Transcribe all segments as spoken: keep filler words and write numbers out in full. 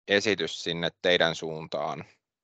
esitys sinne teidän suuntaan?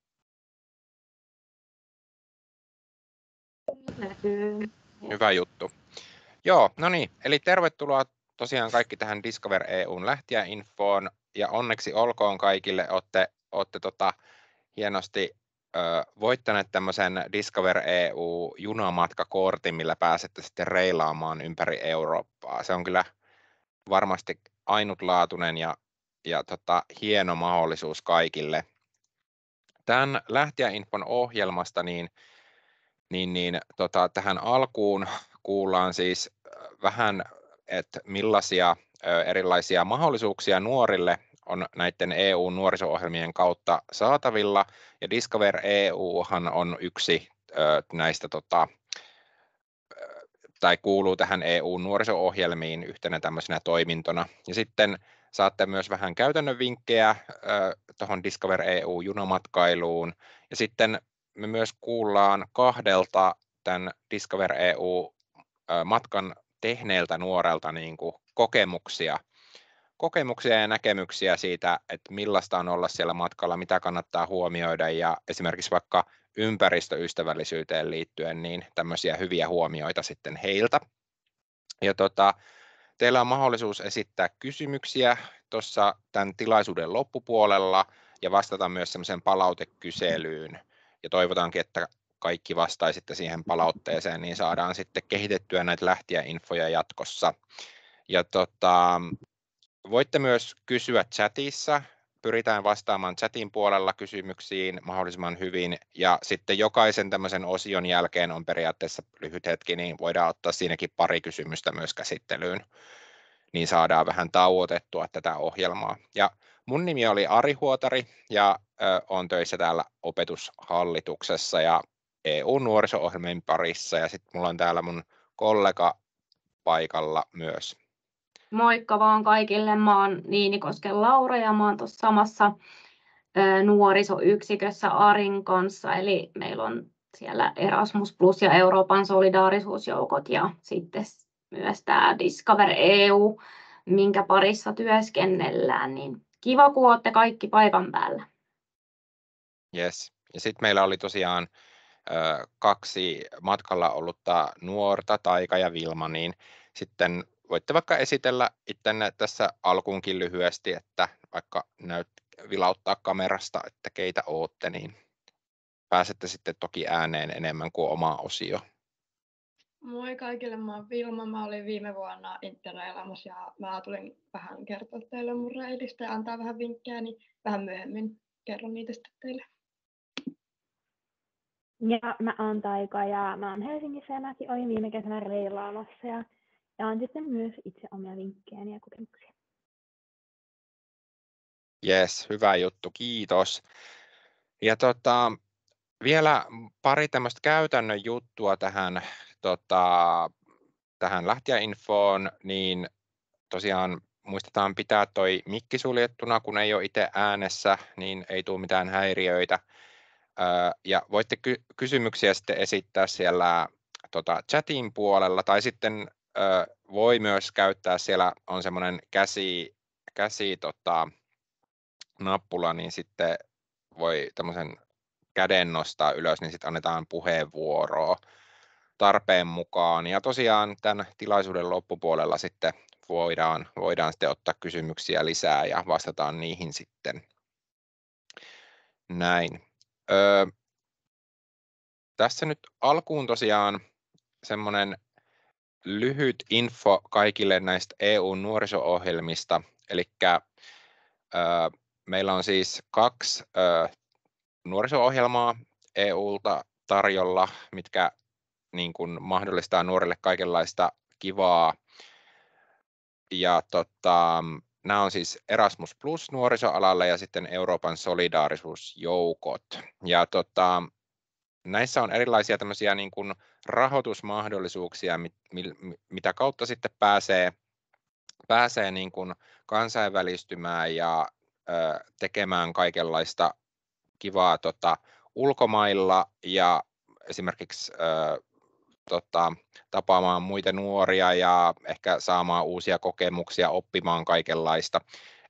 Näkyy. Hyvä juttu. Joo, no niin, eli tervetuloa tosiaan kaikki tähän Discover E U:n lähtijäinfoon, ja onneksi olkoon kaikille, olette, olette tota, hienosti ö, voittaneet tämmöisen Discover E U-junamatkakortin, millä pääsette sitten reilaamaan ympäri Eurooppaa. Se on kyllä varmasti ainutlaatuinen ja, ja tota, hieno mahdollisuus kaikille. Tämän lähtijäinfon ohjelmasta niin, niin, niin tota, tähän alkuun kuullaan siis vähän, että millaisia ö, erilaisia mahdollisuuksia nuorille on näiden E U-nuoriso-ohjelmien kautta saatavilla, ja Discover E Uhan on yksi ö, näistä, tota, tai kuuluu tähän E U-nuoriso-ohjelmiin yhtenä tämmöisenä toimintona, ja sitten saatte myös vähän käytännön vinkkejä tuohon Discover E U-junamatkailuun, ja sitten me myös kuullaan kahdelta tämän Discover E U-matkan tehneeltä nuorelta niin kuin kokemuksia, kokemuksia ja näkemyksiä siitä, että millaista on olla siellä matkalla, mitä kannattaa huomioida, ja esimerkiksi vaikka ympäristöystävällisyyteen liittyen, niin tämmöisiä hyviä huomioita sitten heiltä. Ja tota, teillä on mahdollisuus esittää kysymyksiä tuossa tämän tilaisuuden loppupuolella ja vastata myös semmoiseen palautekyselyyn. Ja toivotaankin, että kaikki vastaisitte siihen palautteeseen, niin saadaan sitten kehitettyä näitä lähtijäinfoja jatkossa. Ja tota, voitte myös kysyä chatissa. Pyritään vastaamaan chatin puolella kysymyksiin mahdollisimman hyvin, ja sitten jokaisen tämmöisen osion jälkeen on periaatteessa lyhyt hetki, niin voidaan ottaa siinäkin pari kysymystä myös käsittelyyn, niin saadaan vähän tauotettua tätä ohjelmaa. Ja mun nimi oli Ari Huotari, ja ö, olen töissä täällä opetushallituksessa ja E U-nuoriso-ohjelmien parissa, ja sitten mulla on täällä mun kollega paikalla myös. Moikka vaan kaikille, mä oon Niinikosken Laura ja mä oon tuossa samassa ä, nuorisoyksikössä Arin kanssa, eli meillä on siellä Erasmus Plus ja Euroopan solidaarisuusjoukot ja sitten myös tämä Discover E U, minkä parissa työskennellään, niin kiva kun olette kaikki paikan päällä. Yes. Ja sitten meillä oli tosiaan ö, kaksi matkalla ollutta nuorta, Taika ja Vilma, niin sitten voitte vaikka esitellä ittenne tässä alkuunkin lyhyesti, että vaikka näyt vilauttaa kamerasta, että keitä ootte, niin pääsette sitten toki ääneen enemmän kuin oma osio. Moi kaikille, mä oon Vilma. Mä olin viime vuonna Interrail-elämässä ja mä tulin vähän kertoa teille mun reitistä ja antaa vähän vinkkejä, niin vähän myöhemmin kerron niitä sitten teille. Ja mä oon Taika ja mä oon Helsingissä ja mäkin olin viime kesänä reilaamassa ja jaan sitten myös itse omia vinkkejäni ja kokemuksia. Jes, hyvä juttu, kiitos. Ja tota, vielä pari tämmöistä käytännön juttua tähän, tota, tähän lähtijäinfoon, niin tosiaan muistetaan pitää toi mikki suljettuna, kun ei ole itse äänessä, niin ei tule mitään häiriöitä. Ja voitte ky- kysymyksiä sitten esittää siellä tota, chatin puolella, tai sitten ö, voi myös käyttää, siellä on semmoinen käsi, käsi tota, nappula, niin sitten voi tämmöisen käden nostaa ylös, niin sitten annetaan puheenvuoroa tarpeen mukaan. Ja tosiaan tämän tilaisuuden loppupuolella sitten voidaan, voidaan sitten ottaa kysymyksiä lisää ja vastataan niihin sitten. Näin. Öö, tässä nyt alkuun tosiaan semmoinen lyhyt info kaikille näistä E U-nuoriso-ohjelmista. Eli öö, meillä on siis kaksi öö, nuoriso-ohjelmaa E U:lta tarjolla, mitkä niin kuin mahdollistaa nuorille kaikenlaista kivaa. Ja tota, nämä on siis Erasmus Plus nuorisoalalle ja sitten Euroopan solidaarisuusjoukot. Ja tota, näissä on erilaisia tämmöisiä niin kuin rahoitusmahdollisuuksia, mit, mit, mitä kautta sitten pääsee, pääsee niin kuin kansainvälistymään ja ö, tekemään kaikenlaista kivaa tota, ulkomailla ja esimerkiksi ö, tota, tapaamaan muita nuoria ja ehkä saamaan uusia kokemuksia, oppimaan kaikenlaista.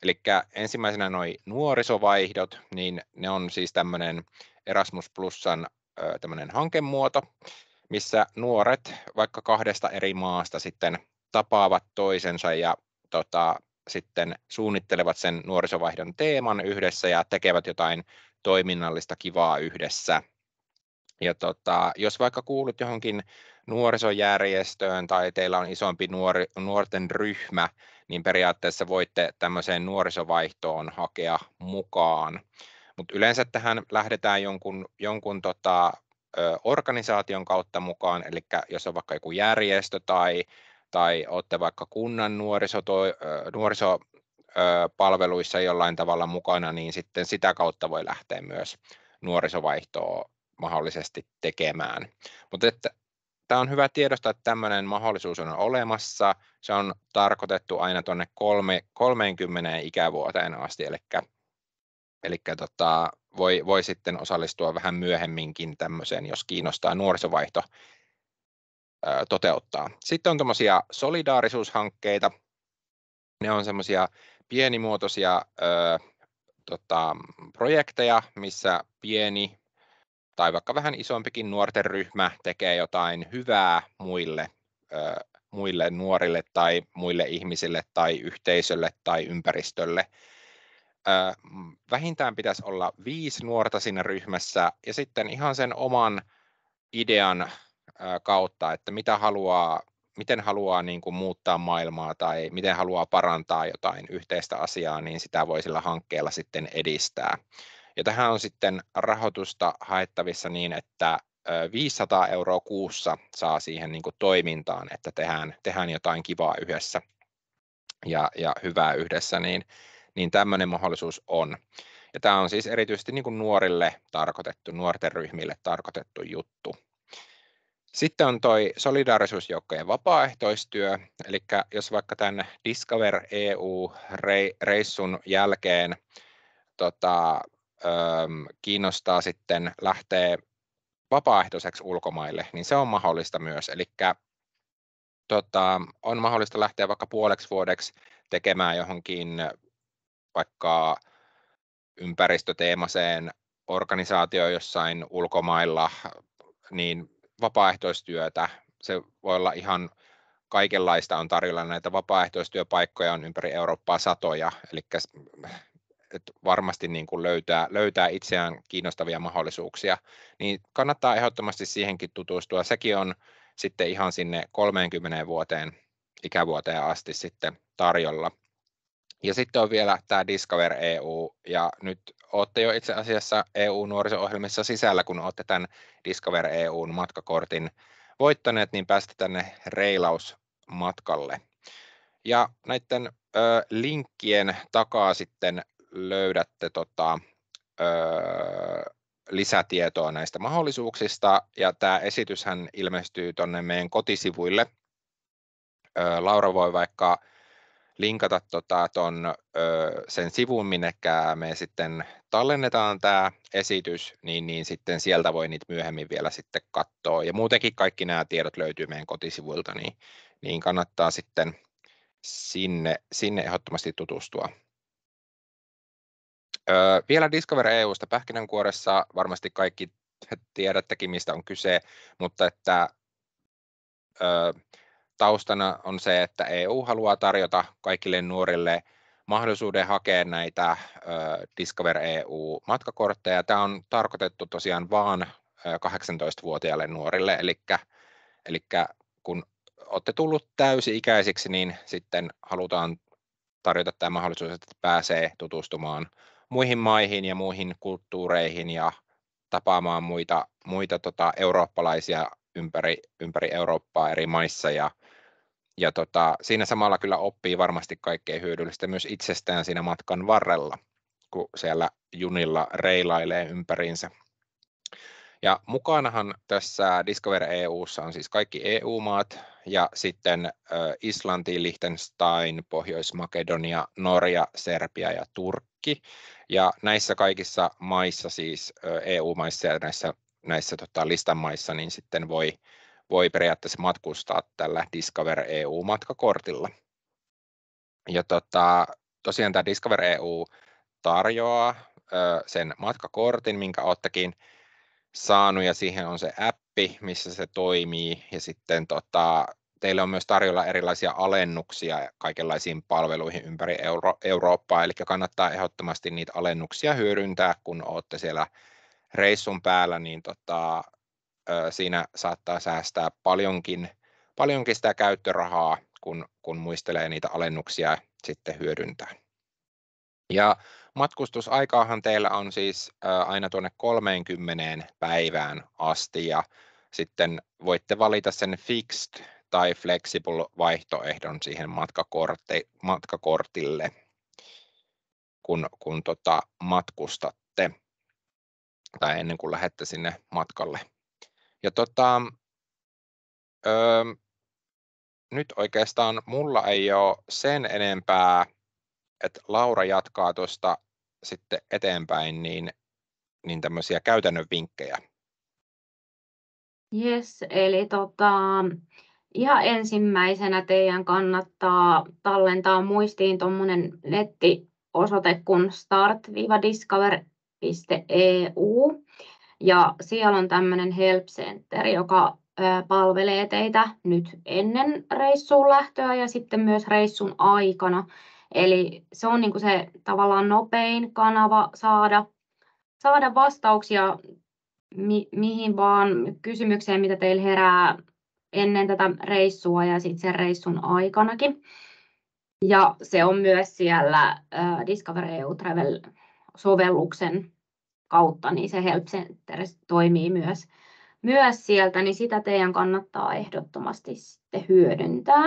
Eli ensimmäisenä noi nuorisovaihdot, niin ne on siis tämmöinen Erasmus Plusan tämmöinen hankemuoto, missä nuoret vaikka kahdesta eri maasta sitten tapaavat toisensa ja tota, sitten suunnittelevat sen nuorisovaihdon teeman yhdessä ja tekevät jotain toiminnallista kivaa yhdessä. Ja tota, jos vaikka kuulut johonkin nuorisojärjestöön tai teillä on isompi nuori, nuorten ryhmä, niin periaatteessa voitte tämmöiseen nuorisovaihtoon hakea mukaan. Mutta yleensä tähän lähdetään jonkun, jonkun tota, ö, organisaation kautta mukaan, eli jos on vaikka joku järjestö tai, tai olette vaikka kunnan nuorisoto, ö, nuorisopalveluissa jollain tavalla mukana, niin sitten sitä kautta voi lähteä myös nuorisovaihtoa mahdollisesti tekemään. Mutta että tämä on hyvä tiedostaa, että tämmöinen mahdollisuus on olemassa. Se on tarkoitettu aina tuonne kolmeenkymmeneen ikävuoteen asti, eli, eli tota, voi, voi sitten osallistua vähän myöhemminkin tämmöiseen, jos kiinnostaa nuorisovaihto ää, toteuttaa. Sitten on tämmöisiä solidaarisuushankkeita. Ne on semmoisia pienimuotoisia ää, tota, projekteja, missä pieni tai vaikka vähän isompikin nuorten ryhmä tekee jotain hyvää muille, ö, muille nuorille tai muille ihmisille tai yhteisölle tai ympäristölle. Ö, vähintään pitäisi olla viisi nuorta siinä ryhmässä ja sitten ihan sen oman idean ö, kautta, että mitä haluaa, miten haluaa niin kuin muuttaa maailmaa tai miten haluaa parantaa jotain yhteistä asiaa, niin sitä voi sillä hankkeella sitten edistää. Ja tähän on sitten rahoitusta haettavissa niin, että viisisataa euroa kuussa saa siihen niin kuin toimintaan, että tehdään, tehdään jotain kivaa yhdessä ja, ja hyvää yhdessä, niin, niin tämmöinen mahdollisuus on. Ja tämä on siis erityisesti niin kuin nuorille tarkoitettu, nuorten ryhmille tarkoitettu juttu. Sitten on toi solidaarisuusjoukkojen vapaaehtoistyö, eli jos vaikka tämän Discover E U-reissun jälkeen tota, kiinnostaa sitten lähteä vapaaehtoiseksi ulkomaille, niin se on mahdollista myös. Eli tota, on mahdollista lähteä vaikka puoleksi vuodeksi tekemään johonkin vaikka ympäristöteemaseen organisaatioon jossain ulkomailla, niin vapaaehtoistyötä. Se voi olla ihan kaikenlaista on tarjolla. Näitä vapaaehtoistyöpaikkoja on ympäri Eurooppaa satoja, eli että varmasti niin kuin löytää, löytää itseään kiinnostavia mahdollisuuksia, niin kannattaa ehdottomasti siihenkin tutustua. Sekin on sitten ihan sinne kolmeenkymmeneen vuoteen, ikävuoteen asti sitten tarjolla. Ja sitten on vielä tämä Discover E U, ja nyt olette jo itse asiassa E U-nuoriso-ohjelmissa sisällä, kun olette tämän Discover E U:n matkakortin voittaneet, niin päästä tänne reilausmatkalle. Ja näiden ö, linkkien takaa sitten löydätte tota, ö, lisätietoa näistä mahdollisuuksista, ja tämä esityshän ilmestyy tuonne meidän kotisivuille. Ö, Laura voi vaikka linkata tota, ton, ö, sen sivun, minnekä me sitten tallennetaan tämä esitys, niin, niin sitten sieltä voi niitä myöhemmin vielä sitten katsoa. Ja muutenkin kaikki nämä tiedot löytyy meidän kotisivuilta, niin, niin kannattaa sitten sinne, sinne ehdottomasti tutustua. Öö, vielä Discover E U:sta pähkinänkuoressa varmasti kaikki tiedättekin, mistä on kyse, mutta että öö, taustana on se, että E U haluaa tarjota kaikille nuorille mahdollisuuden hakea näitä öö, Discover E U-matkakortteja. Tämä on tarkoitettu tosiaan vain kahdeksantoistavuotiaille nuorille, eli, eli kun olette tullut täysi-ikäisiksi, niin sitten halutaan tarjota tämä mahdollisuus, että pääsee tutustumaan muihin maihin ja muihin kulttuureihin ja tapaamaan muita, muita tota, eurooppalaisia ympäri, ympäri Eurooppaa eri maissa. Ja, ja tota, siinä samalla kyllä oppii varmasti kaikkein hyödyllistä myös itsestään siinä matkan varrella, kun siellä junilla reilailee ympäriinsä. Ja mukanahan tässä Discover E U:ssa on siis kaikki E U-maat ja sitten Islanti, Liechtenstein, Pohjois-Makedonia, Norja, Serbia ja Turkki. Ja näissä kaikissa maissa, siis E U-maissa ja näissä, näissä tota, listan maissa, niin sitten voi, voi periaatteessa matkustaa tällä Discover E U-matkakortilla. Ja tota, tosiaan tämä Discover E U tarjoaa sen matkakortin, minkä olettekin saanut, ja siihen on se appi, missä se toimii, ja sitten tota, teille on myös tarjolla erilaisia alennuksia kaikenlaisiin palveluihin ympäri Euro- Eurooppaa, eli kannattaa ehdottomasti niitä alennuksia hyödyntää, kun olette siellä reissun päällä, niin tota, siinä saattaa säästää paljonkin, paljonkin sitä käyttörahaa, kun, kun muistelee niitä alennuksia sitten hyödyntää. Ja matkustusaikaahan teillä on siis aina tuonne kolmeenkymmeneen päivään asti, ja sitten voitte valita sen fixed tai flexible vaihtoehdon siihen matkakortti, matkakortille, kun, kun tota matkustatte tai ennen kuin lähdette sinne matkalle. Ja tota, öö, nyt oikeastaan mulla ei ole sen enempää, että Laura jatkaa tuosta sitten eteenpäin, niin, niin tämmöisiä käytännön vinkkejä. Yes, eli tota, ihan ensimmäisenä teidän kannattaa tallentaa muistiin tuommoinen nettiosoite kuin start discover piste e u, ja siellä on tämmöinen help center, joka palvelee teitä nyt ennen reissuun lähtöä ja sitten myös reissun aikana. Eli se on niin kuin se tavallaan nopein kanava saada, saada vastauksia mi, mihin vaan kysymykseen, mitä teillä herää ennen tätä reissua ja sitten sen reissun aikanakin. Ja se on myös siellä äh, Discover E U Travel-sovelluksen kautta, niin se Help Center toimii myös, myös sieltä, niin sitä teidän kannattaa ehdottomasti sitten hyödyntää.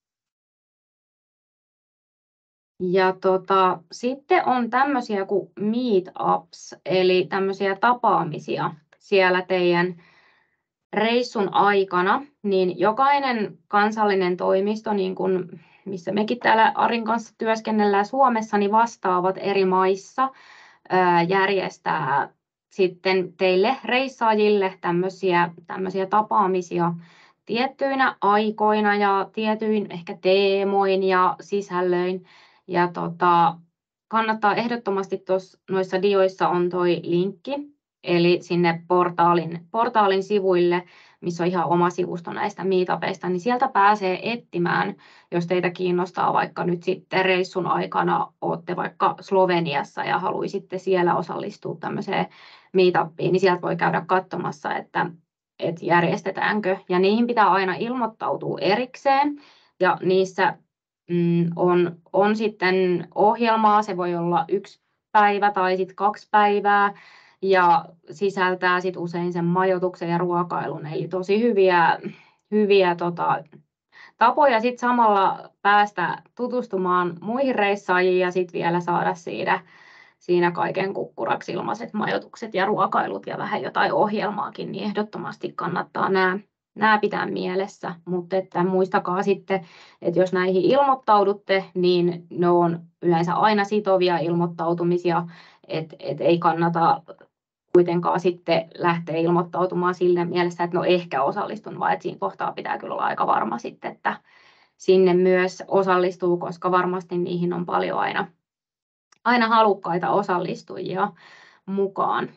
Ja tota, sitten on tämmöisiä kuin meetups, eli tämmöisiä tapaamisia siellä teidän reissun aikana, niin jokainen kansallinen toimisto, niin kuin missä mekin täällä Arin kanssa työskennellään Suomessa, niin vastaavat eri maissa ää, järjestää sitten teille reissaajille tämmöisiä, tämmöisiä tapaamisia tiettyinä aikoina ja tietyin ehkä teemoin ja sisällöin. Ja tota, kannattaa ehdottomasti tuossa noissa dioissa on toi linkki, eli sinne portaalin, portaalin sivuille, missä on ihan oma sivusto näistä meetupeista, niin sieltä pääsee etsimään, jos teitä kiinnostaa vaikka nyt sitten reissun aikana olette vaikka Sloveniassa ja haluaisitte siellä osallistua tämmöiseen meetupiin, niin sieltä voi käydä katsomassa, että, että järjestetäänkö. Ja niihin pitää aina ilmoittautua erikseen, ja niissä mm, on, on sitten ohjelmaa, se voi olla yksi päivä tai sitten kaksi päivää, ja sisältää sit usein sen majoituksen ja ruokailun, eli tosi hyviä, hyviä tota, tapoja sit samalla päästä tutustumaan muihin reissaajiin ja sit vielä saada siinä, siinä kaiken kukkuraksi ilmaiset majoitukset ja ruokailut ja vähän jotain ohjelmaakin, niin ehdottomasti kannattaa nämä, nämä pitää mielessä, mutta että muistakaa sitten, että jos näihin ilmoittaudutte, niin ne on yleensä aina sitovia ilmoittautumisia, että et ei kannata kuitenkaan sitten lähteä ilmoittautumaan sille mielessä, että no ehkä osallistun, vaan että siinä kohtaa pitää kyllä olla aika varma sitten, että sinne myös osallistuu, koska varmasti niihin on paljon aina, aina halukkaita osallistujia mukaan.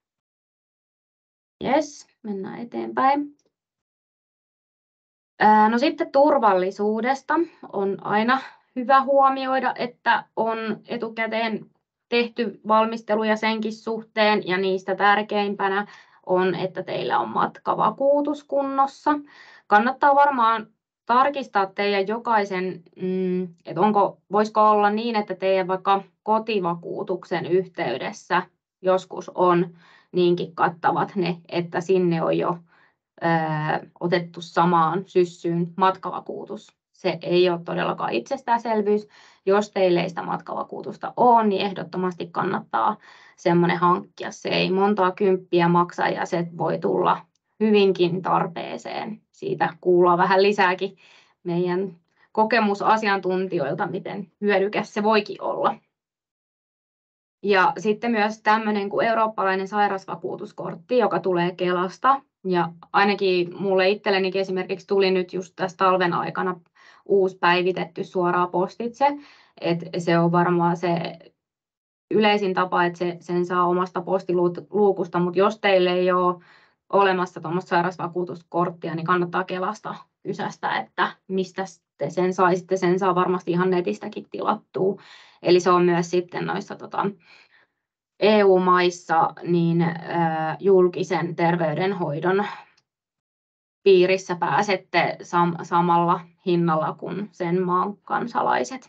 Jes, mennään eteenpäin. No sitten turvallisuudesta on aina hyvä huomioida, että on etukäteen tehty valmisteluja senkin suhteen, ja niistä tärkeimpänä on, että teillä on matkavakuutus kunnossa. Kannattaa varmaan tarkistaa teidän jokaisen, että onko, voisiko olla niin, että teidän vaikka kotivakuutuksen yhteydessä joskus on niinkin kattavat ne, että sinne on jo ää, otettu samaan syssyyn matkavakuutus. Se ei ole todellakaan itsestäänselvyys. Jos teillä ei sitä matkavakuutusta ole, niin ehdottomasti kannattaa semmoinen hankkia. Se ei montaa kymppiä maksa ja se voi tulla hyvinkin tarpeeseen. Siitä kuullaan vähän lisääkin meidän kokemusasiantuntijoilta, miten hyödykäs se voikin olla. Ja sitten myös tämmöinen kuin eurooppalainen sairausvakuutuskortti, joka tulee Kelasta. Ja ainakin mulle itselleni esimerkiksi tuli nyt just tässä talven aikana uusi päivitetty suoraan postitse. Et se on varmaan se yleisin tapa, että se, sen saa omasta postiluukusta, mutta jos teille ei ole olemassa tuommoista sairausvakuutuskorttia, niin kannattaa Kelasta kysästä, että mistä te sen saisitte. Sen saa varmasti ihan netistäkin tilattua. Eli se on myös sitten noissa tota, E U-maissa niin, äh, julkisen terveydenhoidon piirissä pääsette sam- samalla hinnalla kuin sen maan kansalaiset.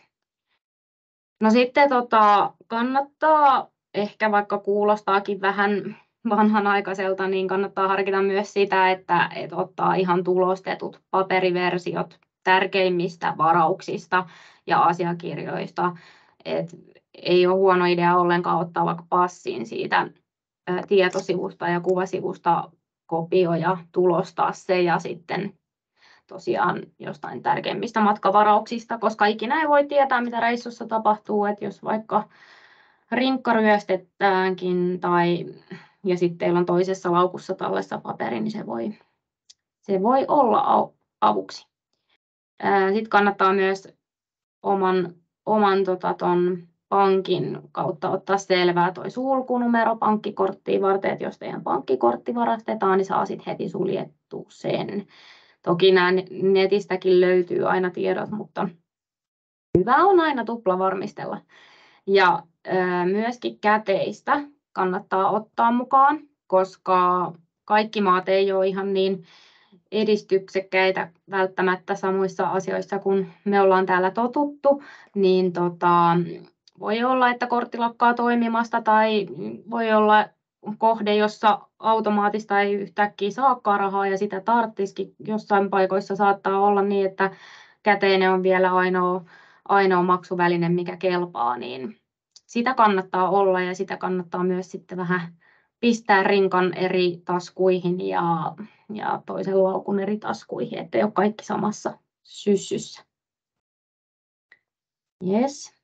No sitten tota, kannattaa, ehkä vaikka kuulostaakin vähän vanhanaikaiselta, niin kannattaa harkita myös sitä, että et ottaa ihan tulostetut paperiversiot tärkeimmistä varauksista ja asiakirjoista. Et ei ole huono idea ollenkaan ottaa vaikka passiin siitä ä, tietosivusta ja kuvasivusta kopio ja tulostaa se ja sitten tosiaan jostain tärkeimmistä matkavarauksista, koska ikinä ei voi tietää, mitä reissussa tapahtuu, että jos vaikka rinkka ryöstetäänkin tai ja sitten teillä on toisessa laukussa tallessa paperi, niin se voi, se voi olla avuksi. Sitten kannattaa myös oman, oman tota, ton pankin kautta ottaa selvää toi sulkunumero pankkikorttiin varten, että jos teidän pankkikortti varastetaan, niin saa sitten heti suljettua sen. Toki nämä netistäkin löytyy aina tiedot, mutta hyvä on aina tupla varmistella. Ja ää, myöskin käteistä kannattaa ottaa mukaan, koska kaikki maat ei ole ihan niin edistyksekkäitä välttämättä samoissa asioissa, kun me ollaan täällä totuttu, niin tota, voi olla, että kortti lakkaa toimimasta tai voi olla kohde, jossa automaattista ei yhtäkkiä saakaan rahaa ja sitä tarvitsisikin. Jossain paikoissa saattaa olla niin, että käteinen on vielä ainoa, ainoa maksuväline, mikä kelpaa, niin sitä kannattaa olla ja sitä kannattaa myös sitten vähän pistää rinkan eri taskuihin ja, ja toisen laukun eri taskuihin, ettei ole kaikki samassa syssyssä. Yes.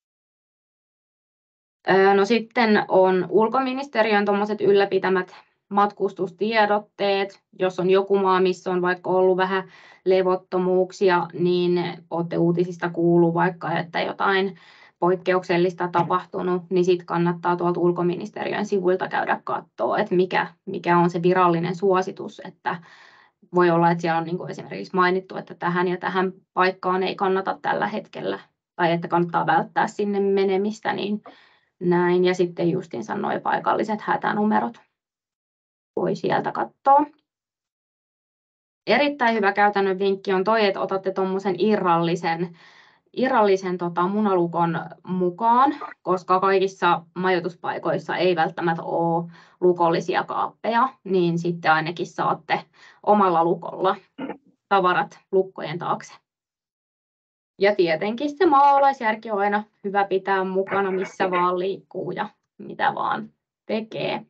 No sitten on ulkoministeriön tuommoiset ylläpitämät matkustustiedotteet. Jos on joku maa, missä on vaikka ollut vähän levottomuuksia, niin olette uutisista kuullut vaikka, että jotain poikkeuksellista tapahtunut, niin sitten kannattaa tuolta ulkoministeriön sivuilta käydä katsoa, että mikä, mikä on se virallinen suositus, että voi olla, että siellä on niin kuin esimerkiksi mainittu, että tähän ja tähän paikkaan ei kannata tällä hetkellä, tai että kannattaa välttää sinne menemistä, niin näin. Ja sitten justiinsa nuo paikalliset hätänumerot voi sieltä katsoa. Erittäin hyvä käytännön vinkki on toi, että otatte tuommoisen irrallisen irrallisen tota, munalukon mukaan, koska kaikissa majoituspaikoissa ei välttämättä ole lukollisia kaappeja, niin sitten ainakin saatte omalla lukolla tavarat lukkojen taakse. Ja tietenkin se maalaisjärki on aina hyvä pitää mukana, missä vaan liikkuu ja mitä vaan tekee.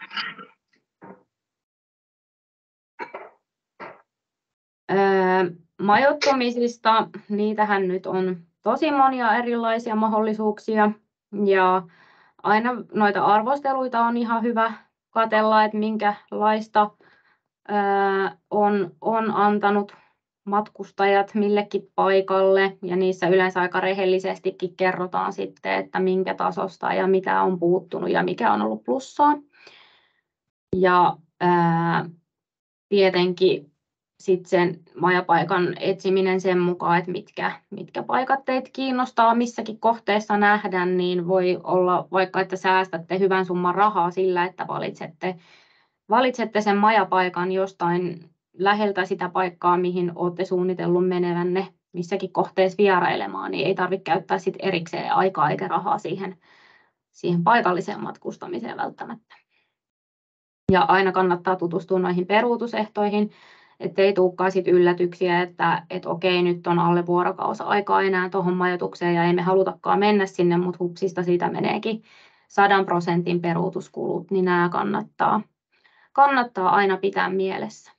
Öö, majoittumisista, niitähän nyt on tosi monia erilaisia mahdollisuuksia ja aina noita arvosteluita on ihan hyvä katsella, että minkälaista ää, on, on antanut matkustajat millekin paikalle ja niissä yleensä aika rehellisestikin kerrotaan sitten, että minkä tasosta ja mitä on puuttunut ja mikä on ollut plussaa. Ja ää, tietenkin sitten sen majapaikan etsiminen sen mukaan, että mitkä, mitkä paikat teitä kiinnostaa missäkin kohteessa nähdä, niin voi olla vaikka, että säästätte hyvän summan rahaa sillä, että valitsette, valitsette sen majapaikan jostain läheltä sitä paikkaa, mihin olette suunnitellut menevänne missäkin kohteessa vierailemaan, niin ei tarvitse käyttää sit erikseen aikaa eikä rahaa siihen, siihen paikalliseen matkustamiseen välttämättä. Ja aina kannattaa tutustua noihin peruutusehtoihin, ettei tulekaan sit yllätyksiä, että et okei, nyt on alle vuorokausi aikaa enää tuohon majoitukseen ja ei me halutakaan mennä sinne, mutta hupsista siitä meneekin sadan prosentin peruutuskulut, niin nämä kannattaa, kannattaa aina pitää mielessä.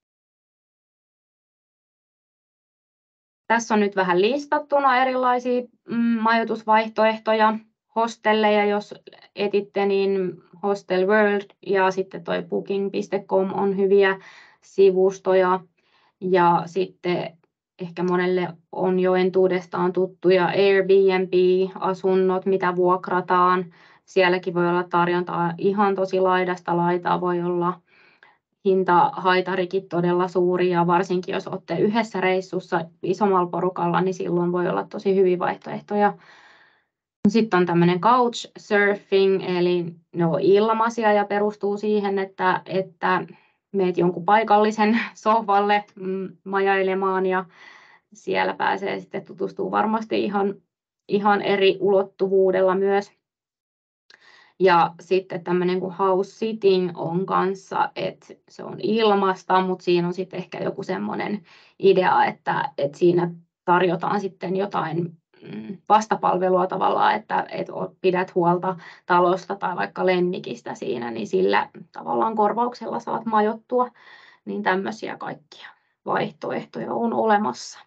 Tässä on nyt vähän listattuna erilaisia majoitusvaihtoehtoja. Hostelleja, jos etitte, niin Hostel World ja sitten toi booking piste com on hyviä sivustoja. Ja sitten ehkä monelle on jo entuudestaan tuttuja Airbnb-asunnot, mitä vuokrataan. Sielläkin voi olla tarjontaa ihan tosi laidasta laitaa, voi olla hintahaitarikin todella suuri ja varsinkin jos olette yhdessä reissussa isommalla porukalla, niin silloin voi olla tosi hyviä vaihtoehtoja. Sitten on tämmöinen couchsurfing, eli ne on ilmaisia ja perustuu siihen, että, että meet jonkun paikallisen sohvalle majailemaan ja siellä pääsee sitten tutustumaan varmasti ihan, ihan eri ulottuvuudella myös. Ja sitten tämmöinen kuin house sitting on kanssa, että se on ilmasta, mutta siinä on sitten ehkä joku semmoinen idea, että, että siinä tarjotaan sitten jotain vastapalvelua tavallaan, että, että pidät huolta talosta tai vaikka lemmikistä siinä, niin sillä tavallaan korvauksella saat majoittua, niin tämmöisiä kaikkia vaihtoehtoja on olemassa.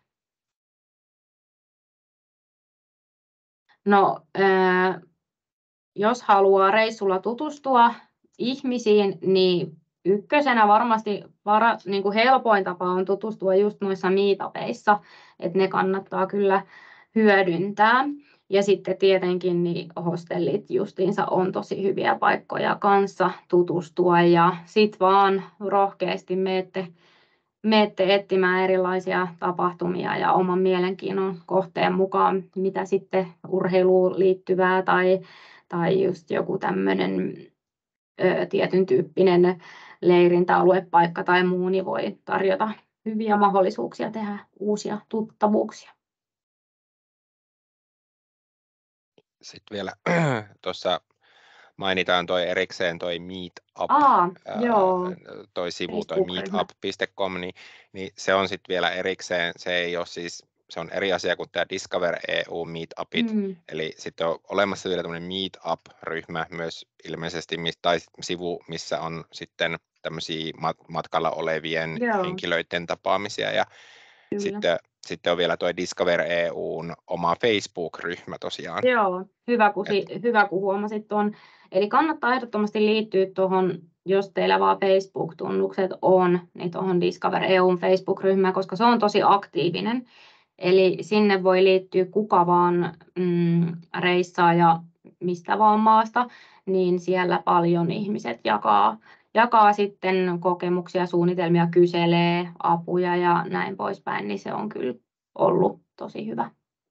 No, ää, jos haluaa reissulla tutustua ihmisiin, niin ykkösenä varmasti vara, niin kuin helpoin tapa on tutustua just noissa meetupeissa, että ne kannattaa kyllä hyödyntää. Ja sitten tietenkin niin hostellit justiinsa on tosi hyviä paikkoja kanssa tutustua ja sitten vaan rohkeasti meette, meette etsimään erilaisia tapahtumia ja oman mielenkiinnon kohteen mukaan, mitä sitten urheiluun liittyvää tai, tai just joku tämmöinen ö, tietyn tyyppinen leirintäaluepaikka tai muu, niin voi tarjota hyviä mahdollisuuksia tehdä uusia tuttavuuksia. Sitten vielä tuossa mainitaan toi erikseen toi Meetup, Aa, ää, joo. toi sivu, toi Facebook-ryhmä. meetup piste com, niin, niin se on sitten vielä erikseen, se ei ole siis, se on eri asia kuin tämä Discover E U Meetupit, Mm. eli sitten on olemassa vielä tämmöinen Meetup-ryhmä myös ilmeisesti, tai sivu, missä on sitten tämmöisiä matkalla olevien Joo. henkilöiden tapaamisia, ja Kyllä. sitten, sitten on vielä tuo Discover E U:n oma Facebook-ryhmä tosiaan. Joo, hyvä kun, si- hyvä kun huomasit tuon. Eli kannattaa ehdottomasti liittyä tuohon, jos teillä vaan Facebook-tunnukset on, niin tuohon Discover E U:n Facebook-ryhmään, koska se on tosi aktiivinen. Eli sinne voi liittyä kuka vaan mm, reissaaja mistä vaan maasta, niin siellä paljon ihmiset jakaa, jakaa sitten kokemuksia, suunnitelmia, kyselee apuja ja näin poispäin, niin se on kyllä ollut tosi hyvä.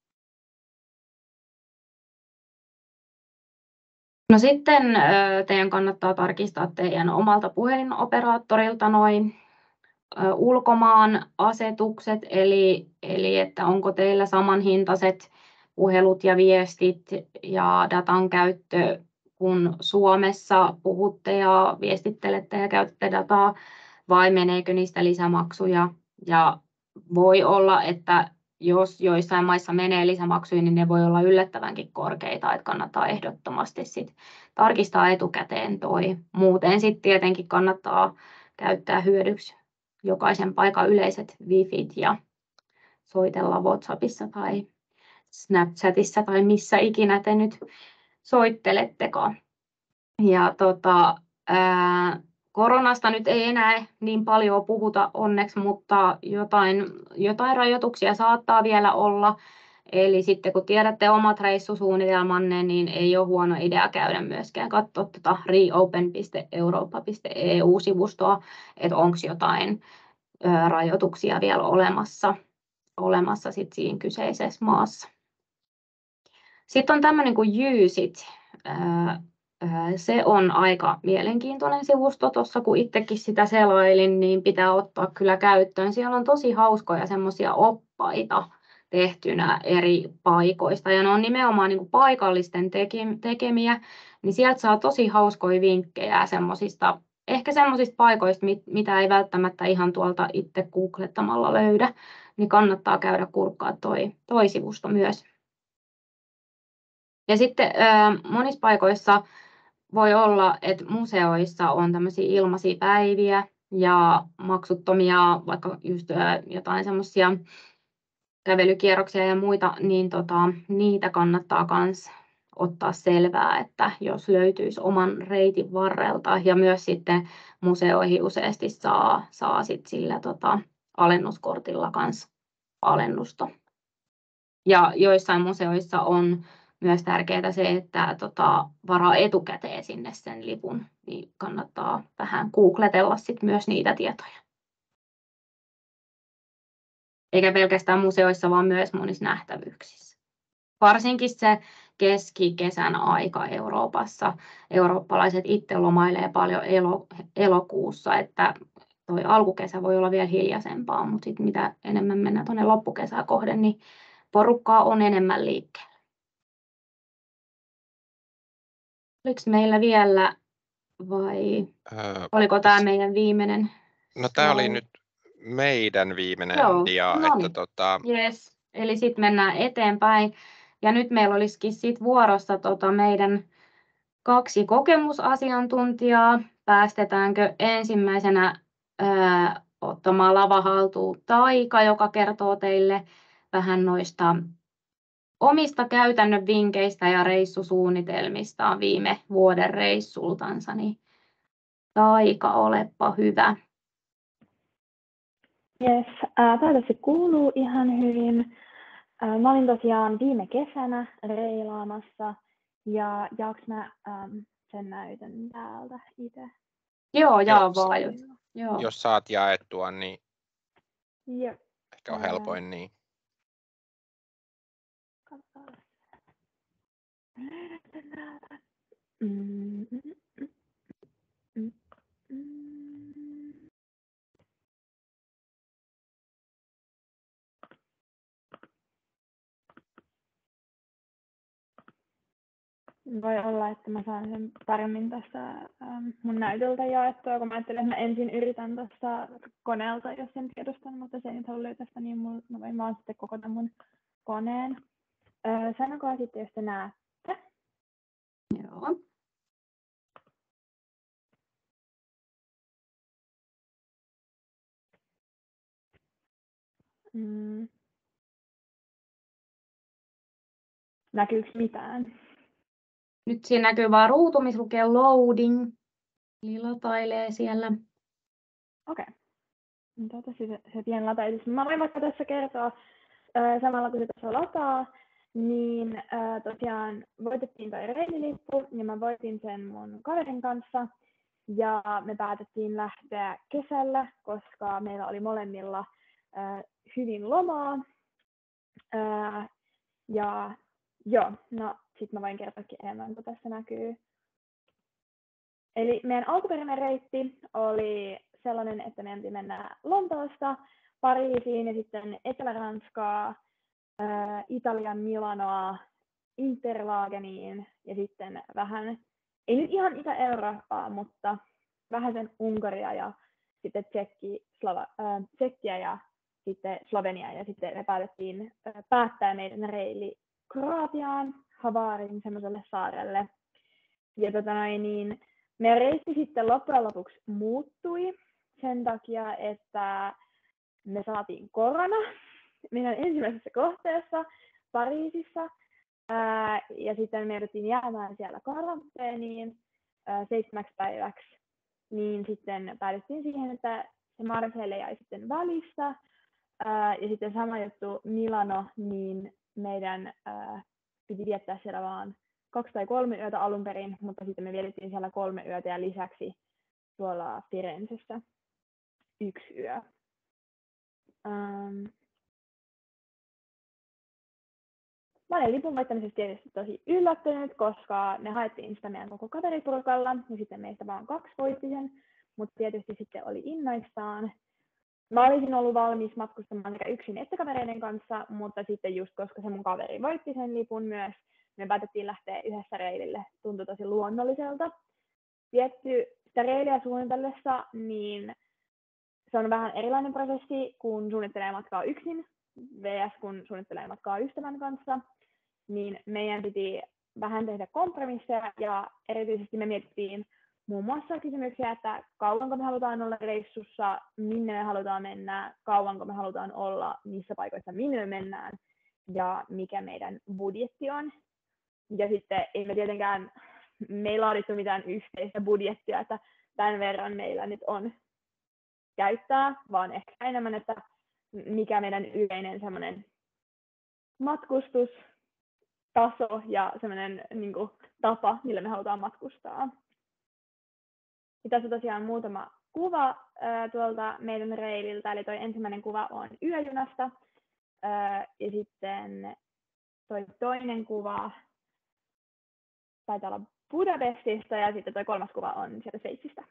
No sitten teidän kannattaa tarkistaa teidän omalta puhelinoperaattorilta noin ulkomaan asetukset, eli, eli että onko teillä samanhintaiset puhelut ja viestit ja datan käyttö, kun Suomessa puhutte ja viestittelette ja käytätte dataa, vai meneekö niistä lisämaksuja. Ja voi olla, että jos joissain maissa menee lisämaksuja, niin ne voi olla yllättävänkin korkeita, että kannattaa ehdottomasti sit tarkistaa etukäteen toi. Muuten sitten tietenkin kannattaa käyttää hyödyksi jokaisen paikan yleiset wifit ja soitella WhatsAppissa tai Snapchatissa tai missä ikinä te nyt soittelettekaan. Ja tota, ää, koronasta nyt ei enää niin paljon puhuta onneksi, mutta jotain, jotain rajoituksia saattaa vielä olla. Eli sitten kun tiedätte omat reissusuunnitelmanne, niin ei ole huono idea käydä myöskään katsoa tuota reopen piste eurooppa piste e u-sivustoa, että onko jotain ö, rajoituksia vielä olemassa, olemassa sit siinä kyseisessä maassa. Sitten on tämmöinen kuin Jyysit. Se on aika mielenkiintoinen sivusto. Tuossa kun itsekin sitä selailin, niin pitää ottaa kyllä käyttöön. Siellä on tosi hauskoja semmoisia oppaita tehtynä eri paikoista. Ja ne on nimenomaan niin kuin paikallisten tekemiä. Niin sieltä saa tosi hauskoja vinkkejä semmosista, ehkä semmoisista paikoista, mitä ei välttämättä ihan tuolta itse googlettamalla löydä. Niin kannattaa käydä kurkkaa toi, toi sivusto myös. Ja sitten monissa paikoissa voi olla, että museoissa on tämmöisiä ilmaisia päiviä ja maksuttomia, vaikka just jotain semmoisia kävelykierroksia ja muita, niin tota, niitä kannattaa myös ottaa selvää, että jos löytyisi oman reitin varrelta. Ja myös sitten museoihin useasti saa, saa sit sillä tota, alennuskortilla kanssa alennusta. Ja joissain museoissa on myös tärkeää se, että tota, varaa etukäteen sinne sen lipun, niin kannattaa vähän googletella sit myös niitä tietoja. Eikä pelkästään museoissa, vaan myös monissa nähtävyyksissä. Varsinkin se keskikesän aika Euroopassa. Eurooppalaiset itse lomailee paljon elo, elokuussa, että toi alkukesä voi olla vielä hiljaisempaa, mutta sit mitä enemmän mennään tuonne loppukesää kohden, niin porukkaa on enemmän liikkeellä. Oliko meillä vielä vai Öö, oliko tämä meidän viimeinen? No tämä oli slide? nyt meidän viimeinen Joo, dia, no että niin. tota, Yes. Eli sitten mennään eteenpäin. Ja nyt meillä olisikin sit vuorossa tota meidän kaksi kokemusasiantuntijaa. Päästetäänkö ensimmäisenä ää, ottamaan lava haltuun Taika, joka kertoo teille vähän noista omista käytännön vinkkeistä ja reissusuunnitelmistaan viime vuoden reissultansa. Niin Taika, olepa hyvä. Yes, äh, toivottavasti kuuluu ihan hyvin. Äh, mä olin tosiaan viime kesänä reilaamassa ja jaaks mä ähm, sen näytön täältä itse. Joo, jaa Joo, vaan. Jos, joo. jos saat jaettua, niin Joo. ehkä on Ää. helpoin niin. Katsotaan. Löydän täältä. Mm, mm, mm, mm, mm. Voi olla, että mä saan sen paremmin tästä ähm, mun näytöltä jaettua, kun mä ajattelin, että mä ensin yritän tuosta koneelta, jos sen tiedostan, mutta se ei nyt halua tästä, niin mulla, mä voin vaan sitten kokoda mun koneen. Öö, sanokaa sitten, jos te näette. Joo. Mm. Näkyykö mitään? Nyt siinä näkyy vaan ruutu, missä lukee loading. Eli latailee siellä. Okei. Okay. Toivottavasti se, se pieni latailisi. Mä voin vaikka tässä kertoa ää, samalla kun se tässä lataa, niin ää, tosiaan voitettiin toi reililippu ja mä voitin sen mun kaverin kanssa. Ja me päätettiin lähteä kesällä, koska meillä oli molemmilla ää, hyvin lomaa. Ää, ja joo, no sit mä voin kertoakin enemmän, kun tässä näkyy. Eli meidän alkuperäinen reitti oli sellainen, että meidän piti mennä Lontoosta Pariisiin ja sitten Etelä-Ranskaa, ää, Italian Milanoa, Interlageniin ja sitten vähän, ei nyt ihan Itä-Eurooppaa, mutta vähän sen Unkaria ja sitten Tsekki, Slova, ää, Tsekkiä ja sitten Slovenia. Ja sitten me päätettiin ää, päättää meidän reili Kroatiaan, Havarin semmoiselle saarelle. Ja tota noin, niin meidän reitti sitten loppujen lopuksi muuttui sen takia, että me saatiin korona meidän ensimmäisessä kohteessa Pariisissa. Ää, ja sitten me jouduttiin jäämään siellä karanteeniin ää, seitsemäksi päiväksi. Niin sitten päädyttiin siihen, että se Marseille jäi sitten välistä. Ää, ja sitten sama juttu Milano, niin meidän ää, piti viettää siellä vaan kaksi tai kolme yötä alun perin, mutta sitten me vietettiin siellä kolme yötä ja lisäksi tuolla Firenzessä yksi yö. Ähm. Mä olin lipun voittamisesta tietysti tosi yllättynyt, koska me haettiin sitä meidän koko kaveriporukalla ja sitten meistä vaan kaksi voitti sen, mutta tietysti sitten oli innoissaan. Mä olisin ollut valmis matkustamaan sekä yksin että kavereiden kanssa, mutta sitten just koska se mun kaveri voitti sen lipun myös, me päätettiin lähteä yhdessä reilille. Tuntui tosi luonnolliselta. Tietty sitä reiliä suunnitellessa, niin se on vähän erilainen prosessi, kun suunnittelee matkaa yksin, versus kun suunnittelee matkaa ystävän kanssa. Niin meidän piti vähän tehdä kompromisseja ja erityisesti me mietittiin muun muassa kysymyksiä, että kauanko me halutaan olla reissussa, minne me halutaan mennä, kauanko me halutaan olla niissä paikoissa, minne me mennään ja mikä meidän budjetti on. Ja sitten ei me tietenkään, me ei laadittu mitään yhteistä budjettia, että tämän verran meillä nyt on käyttää, vaan ehkä enemmän, että mikä meidän yleinen semmoinen matkustustaso ja semmoinen niin kuin tapa, millä me halutaan matkustaa. Ja tässä on tosiaan muutama kuva ää, tuolta meidän reililtä, eli toi ensimmäinen kuva on yöjunasta, ää, ja sitten toi toinen kuva taitaa olla Budapestista, ja sitten toi kolmas kuva on sieltä Sveitsistä.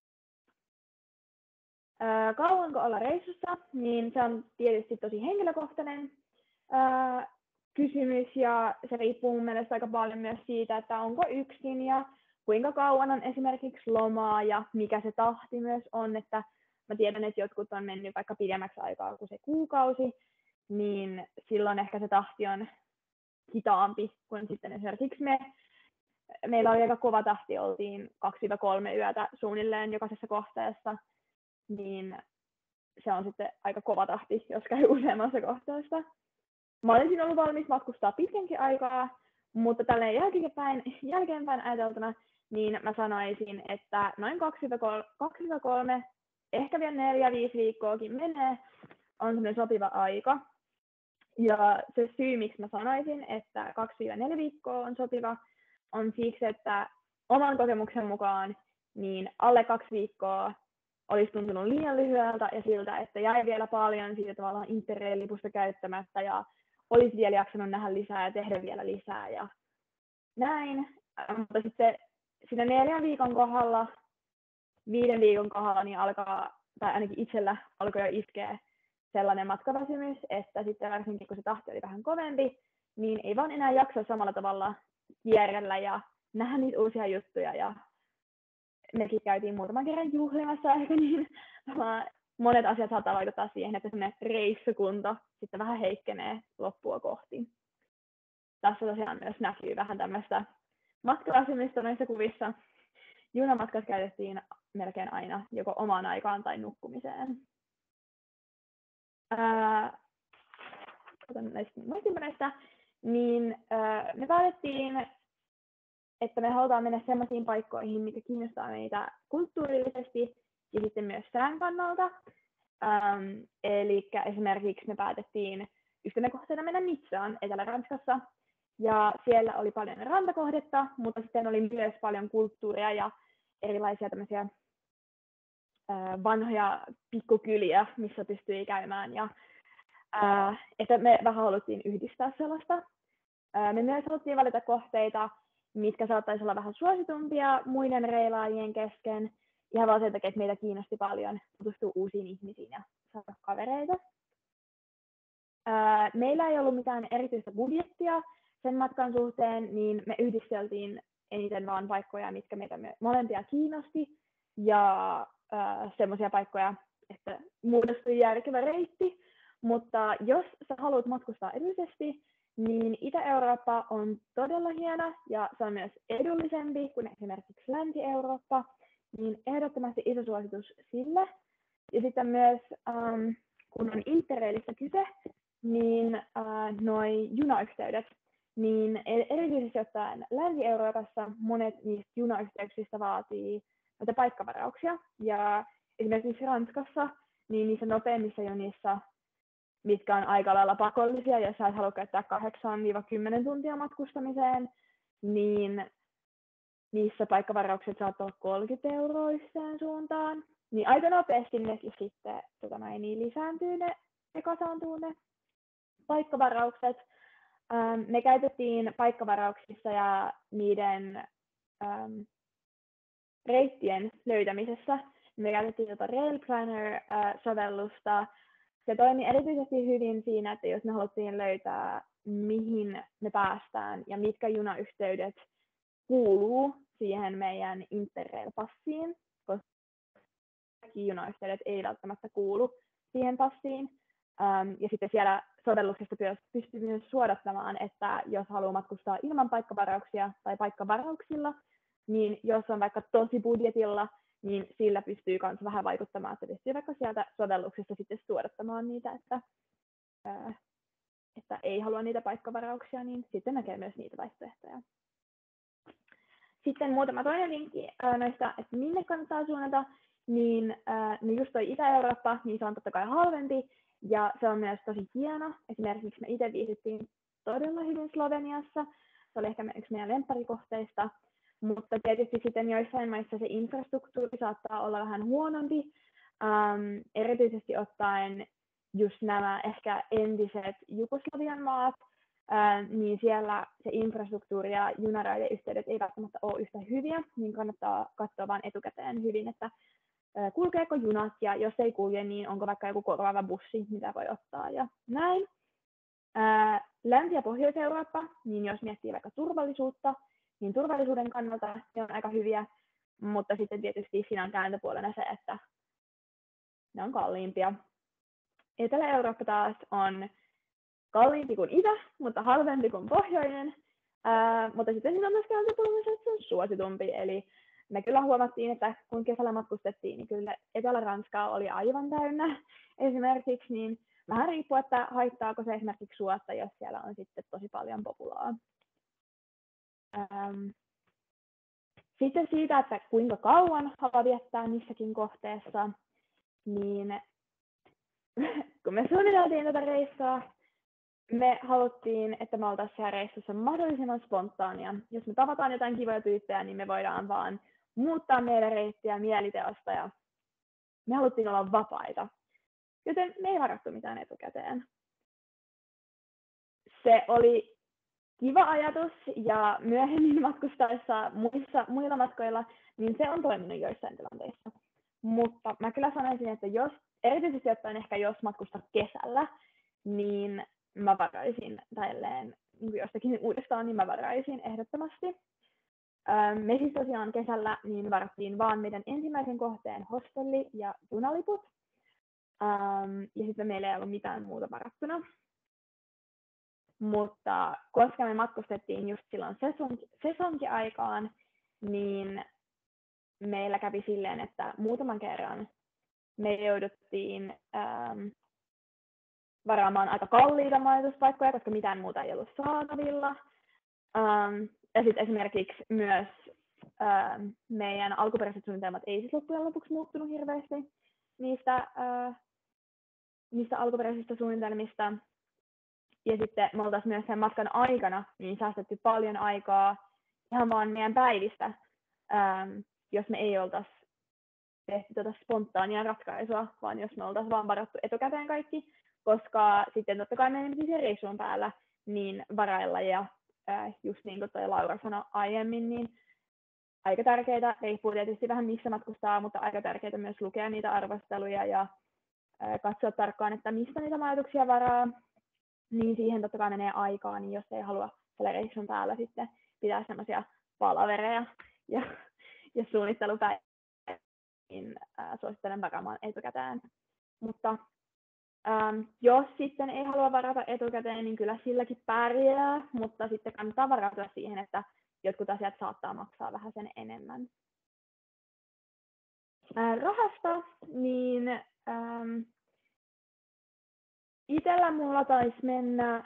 Ää, kauanko olla reissussa, niin se on tietysti tosi henkilökohtainen ää, kysymys, ja se riippuu mun mielestä aika paljon myös siitä, että onko yksin ja kuinka kauan on esimerkiksi lomaa ja mikä se tahti myös on, että mä tiedän, että jotkut on mennyt vaikka pidemmäksi aikaa kuin se kuukausi, niin silloin ehkä se tahti on hitaampi kuin sitten esimerkiksi me. Meillä oli aika kova tahti, oltiin kaksi kolme yötä suunnilleen jokaisessa kohteessa, niin se on sitten aika kova tahti, jos käy useammassa kohteessa. Mä olisin ollut valmis matkustaa pitkänkin aikaa, mutta tälleen jälkeenpäin, jälkeenpäin ajateltuna, niin mä sanoisin, että noin kaksi kolme, ehkä vielä neljä viisi viikkoakin menee, on semmoinen sopiva aika. Ja se syy, miksi mä sanoisin, että kaksi neljä viikkoa on sopiva, on siksi, että oman kokemuksen mukaan niin alle kaksi viikkoa olisi tuntunut liian lyhyeltä ja siltä, että jäi vielä paljon siitä tavallaan Interrail-lipusta käyttämättä ja olisi vielä jaksanut nähdä lisää ja tehdä vielä lisää ja näin. Mutta sitten siinä neljän viikon kohdalla, viiden viikon kohdalla, niin alkaa, tai ainakin itsellä alkoi jo iskeä sellainen matkaväsymys, että sitten varsinkin kun se tahti oli vähän kovempi, niin ei vaan enää jaksa samalla tavalla kierrellä ja nähdä niitä uusia juttuja. Ja mekin käytiin muutaman kerran juhlimassa ehkä, niin monet asiat saattaa vaikuttaa siihen, että semmoinen reissukunto sitten vähän heikkenee loppua kohti. Tässä tosiaan myös näkyy vähän tämmöistä matkaväsymystä noissa kuvissa. Junamatkat käytettiin melkein aina joko omaan aikaan tai nukkumiseen. Ää, näistä muistiinpanoista, niin ää, me päätettiin, että me halutaan mennä sellaisiin paikkoihin, mitkä kiinnostaa meitä kulttuurillisesti ja sitten myös sään kannalta. Ähm, eli esimerkiksi me päätettiin yhtenä kohteena mennä Nizzaan Etelä-Ranskassa. Ja siellä oli paljon rantakohdetta, mutta sitten oli myös paljon kulttuuria ja erilaisia tämmöisiä ää, vanhoja pikkukyliä, missä pystyi käymään. Ja, ää, että me vähän haluttiin yhdistää sellaista. Ää, me myös haluttiin valita kohteita, mitkä saattaisi olla vähän suositumpia muiden reilaajien kesken. Ihan vaan sen takia, että meitä kiinnosti paljon tutustua uusiin ihmisiin ja saada kavereita. Ää, meillä ei ollut mitään erityistä budjettia sen matkan suhteen, niin me yhdisteltiin eniten vaan paikkoja, mitkä meitä molempia kiinnosti, ja semmoisia paikkoja, että muodostui järkevä reitti. Mutta jos sä haluat matkustaa edullisesti, niin Itä-Eurooppa on todella hieno, ja se on myös edullisempi kuin esimerkiksi Länsi-Eurooppa, niin ehdottomasti iso suositus sille. Ja sitten myös, ähm, kun on Interrailista kyse, niin äh, noi junayhteydet, niin erityisesti ottaen Länsi-Euroopassa monet niistä junayhteyksistä vaatii näitä paikkavarauksia. Ja esimerkiksi Ranskassa, niin niissä nopeimmissa junissa, mitkä on aika lailla pakollisia, jos sä et halua käyttää kahdeksasta kymmeneen tuntia matkustamiseen, niin niissä paikkavaraukset saattaa olla kolmekymmentä euroa yhteen suuntaan. Niin aika nopeasti ne sitten tota näin, niin lisääntyy ne ja kasaantuu ne paikkavaraukset. Ähm, me käytettiin paikkavarauksissa ja niiden ähm, reittien löytämisessä. Me käytettiin tuota Rail Planner-sovellusta. Se toimi erityisesti hyvin siinä, että jos me haluttiin löytää, mihin me päästään ja mitkä junayhteydet kuuluu siihen meidän Interrail-passiin, koska kaikki junayhteydet ei välttämättä kuulu siihen passiin. Um, ja sitten siellä sovelluksesta pystyy myös suodattamaan, että jos haluaa matkustaa ilman paikkavarauksia tai paikkavarauksilla, niin jos on vaikka tosi budjetilla, niin sillä pystyy myös vähän vaikuttamaan, että pystyy vaikka sieltä sovelluksesta sitten suodattamaan niitä, että, ää, että ei halua niitä paikkavarauksia, niin sitten näkee myös niitä vaihtoehtoja. Sitten muutama toinen linkki ää, noista, että minne kannattaa suunnata, niin ää, no just toi Itä-Eurooppa, niin se on totta kai halvempi, Ja se on myös tosi hieno. Esimerkiksi me itse viihdyttiin todella hyvin Sloveniassa. Se oli ehkä yksi meidän lempparikohteista. Mutta tietysti sitten joissain maissa se infrastruktuuri saattaa olla vähän huonompi. Um, erityisesti ottaen just nämä ehkä entiset Jugoslavian maat, uh, niin siellä se infrastruktuuri ja junaraideyhteydet ei välttämättä ole yhtä hyviä, niin kannattaa katsoa vain etukäteen hyvin, että uh, kulkeeko junat, ja jos ei kulje, niin onko vaikka joku korvaava bussi, mitä voi ottaa, ja näin. Uh, Länsi- ja Pohjois-Eurooppa, niin jos miettii vaikka turvallisuutta, niin turvallisuuden kannalta ne on aika hyviä, mutta sitten tietysti siinä on kääntöpuolena se, että ne on kalliimpia. Etelä-Eurooppa taas on kalliimpi kuin itä, mutta halvempi kuin pohjoinen. Ää, mutta sitten siinä on myös kääntöpuolena se, että se on suositumpi. Eli me kyllä huomattiin, että kun kesällä matkustettiin, niin kyllä Etelä-Ranskaa oli aivan täynnä esimerkiksi, niin vähän riippuu, että haittaako se esimerkiksi suotta, jos siellä on sitten tosi paljon populaa. Ähm. Sitten siitä, että kuinka kauan haluaa viettää missäkin kohteessa, niin kun me suunniteltiin tätä reissua, me haluttiin, että me oltaisiin siellä reissussa mahdollisimman spontaania. Jos me tavataan jotain kivoja tyyppejä, niin me voidaan vaan muuttaa meidän reittiä mieliteosta ja me haluttiin olla vapaita. Joten me ei varattu mitään etukäteen. Se oli kiva ajatus ja myöhemmin matkustaessa muissa, muilla matkoilla, niin se on toiminut joissain tilanteissa. Mutta mä kyllä sanoisin, että jos, erityisesti ottaen ehkä jos matkustat kesällä, niin mä varaisin tälleen, niin jostakin uudestaan, niin mä varaisin ehdottomasti. Me siis tosiaan kesällä niin varattiin vaan meidän ensimmäisen kohteen hostelli ja junaliput. Ja sitten meillä ei ollut mitään muuta varattuna. Mutta koska me matkustettiin just silloin sesonkiaikaan, niin meillä kävi silleen, että muutaman kerran me jouduttiin ähm, varaamaan aika kalliita majoituspaikkoja, koska mitään muuta ei ollut saatavilla. Ähm, ja sitten esimerkiksi myös ähm, meidän alkuperäiset suunnitelmat ei siis loppujen lopuksi muuttunut hirveästi niistä, äh, niistä alkuperäisistä suunnitelmista. Ja sitten me oltaisiin myös sen matkan aikana niin säästetty paljon aikaa ihan vaan meidän päivistä, ähm, jos me ei oltaisi tehty tätä spontaania ratkaisua, vaan jos me oltaisiin vaan varattu etukäteen kaikki, koska sitten totta kai meidän piti sen reissuun päällä niin varailla ja äh, just niin kuin toi Laura sanoi aiemmin, niin aika tärkeää, riippuu tietysti vähän missä matkustaa, mutta aika tärkeää myös lukea niitä arvosteluja ja äh, katsoa tarkkaan, että mistä niitä majoituksia varaa. Niin siihen totta kai menee aikaa, niin jos ei halua tällä reissun päällä sitten pitää semmoisia palavereja ja, ja suunnittelupäiviä, niin ää, suosittelen varaamaan etukäteen. Mutta äm, jos sitten ei halua varata etukäteen, niin kyllä silläkin pärjää, mutta sitten kannattaa varautua siihen, että jotkut asiat saattaa maksaa vähän sen enemmän. Ää, rahasta, niin äm, itellä mulla taisi mennä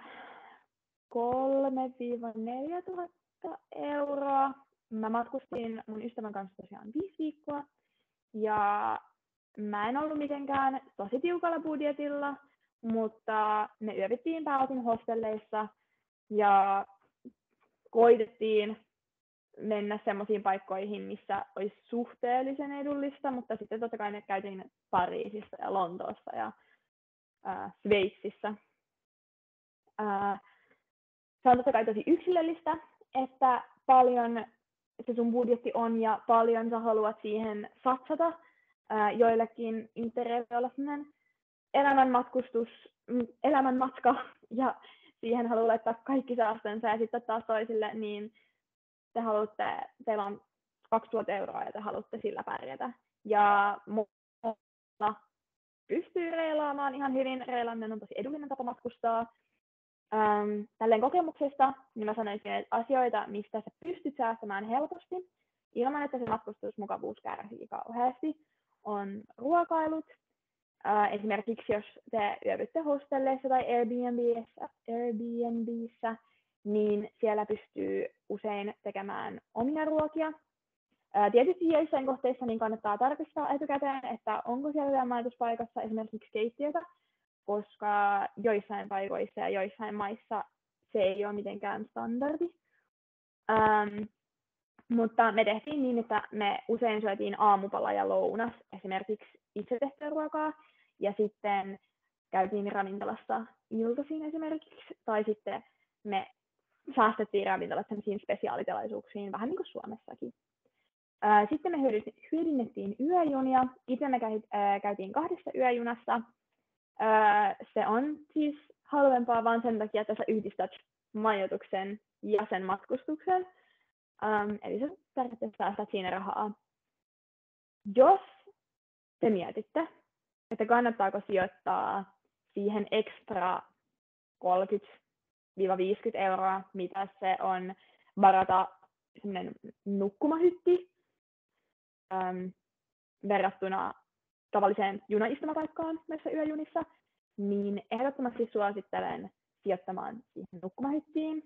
kolme neljä tuhatta euroa. Mä matkustin mun ystävän kanssa tosiaan viisi viikkoa. Ja mä en ollut mitenkään tosi tiukalla budjetilla, mutta me yövyttiin pääosin hostelleissa ja koitettiin mennä semmoisiin paikkoihin, missä olisi suhteellisen edullista, mutta sitten totta kai ne käytiin Pariisissa ja Lontoossa ja Äh, Sveitsissä. Äh, se on totta kai tosi yksilöllistä, että paljon se sun budjetti on ja paljon sä haluat siihen satsata. Äh, joillekin Interrail voi olla sellainen elämänmatkustus, elämänmatka ja siihen haluaa laittaa kaikki säästönsä ja sitten taas toisille, niin te haluatte, teillä on kaksituhatta euroa ja te haluatte sillä pärjätä. Ja mulla pystyy reilaamaan ihan hyvin. Reilaaminen on tosi edullinen tapa matkustaa. Ähm, tälleen kokemuksesta, niin mä sanoisin, että asioita, mistä sä pystyt säästämään helposti, ilman että se matkustusmukavuus kärsii kauheasti, on ruokailut. Äh, esimerkiksi jos te yövytte hostelleissa tai Airbnbissä, Airbnbissä, niin siellä pystyy usein tekemään omia ruokia. Tietysti joissain kohteissa niin kannattaa tarkistaa etukäteen, että onko siellä majoituspaikassa esimerkiksi keittiötä, koska joissain paikoissa ja joissain maissa se ei ole mitenkään standardi. Ähm, mutta me tehtiin niin, että me usein syötiin aamupala ja lounas, esimerkiksi itse tehtyä ruokaa, ja sitten käytiin ravintolassa iltaisin esimerkiksi, tai sitten me säästettiin ravintolat sellaisiin spesiaalitilaisuuksiin, vähän niin kuin Suomessakin. Sitten me hyödynnettiin yöjunia. Itse me käytiin kahdessa yöjunassa. Se on siis halvempaa vaan sen takia, että sä yhdistät majoituksen ja sen matkustuksen. Eli sä periaatteessa säästät siinä rahaa. Jos te mietitte, että kannattaako sijoittaa siihen extra kolmekymmentä viisikymmentä euroa, mitä se on varata semmoinen nukkumahytti äm, verrattuna tavalliseen junaistumapaikkaan näissä yöjunissa, niin ehdottomasti suosittelen sijoittamaan siihen nukkumahyttiin.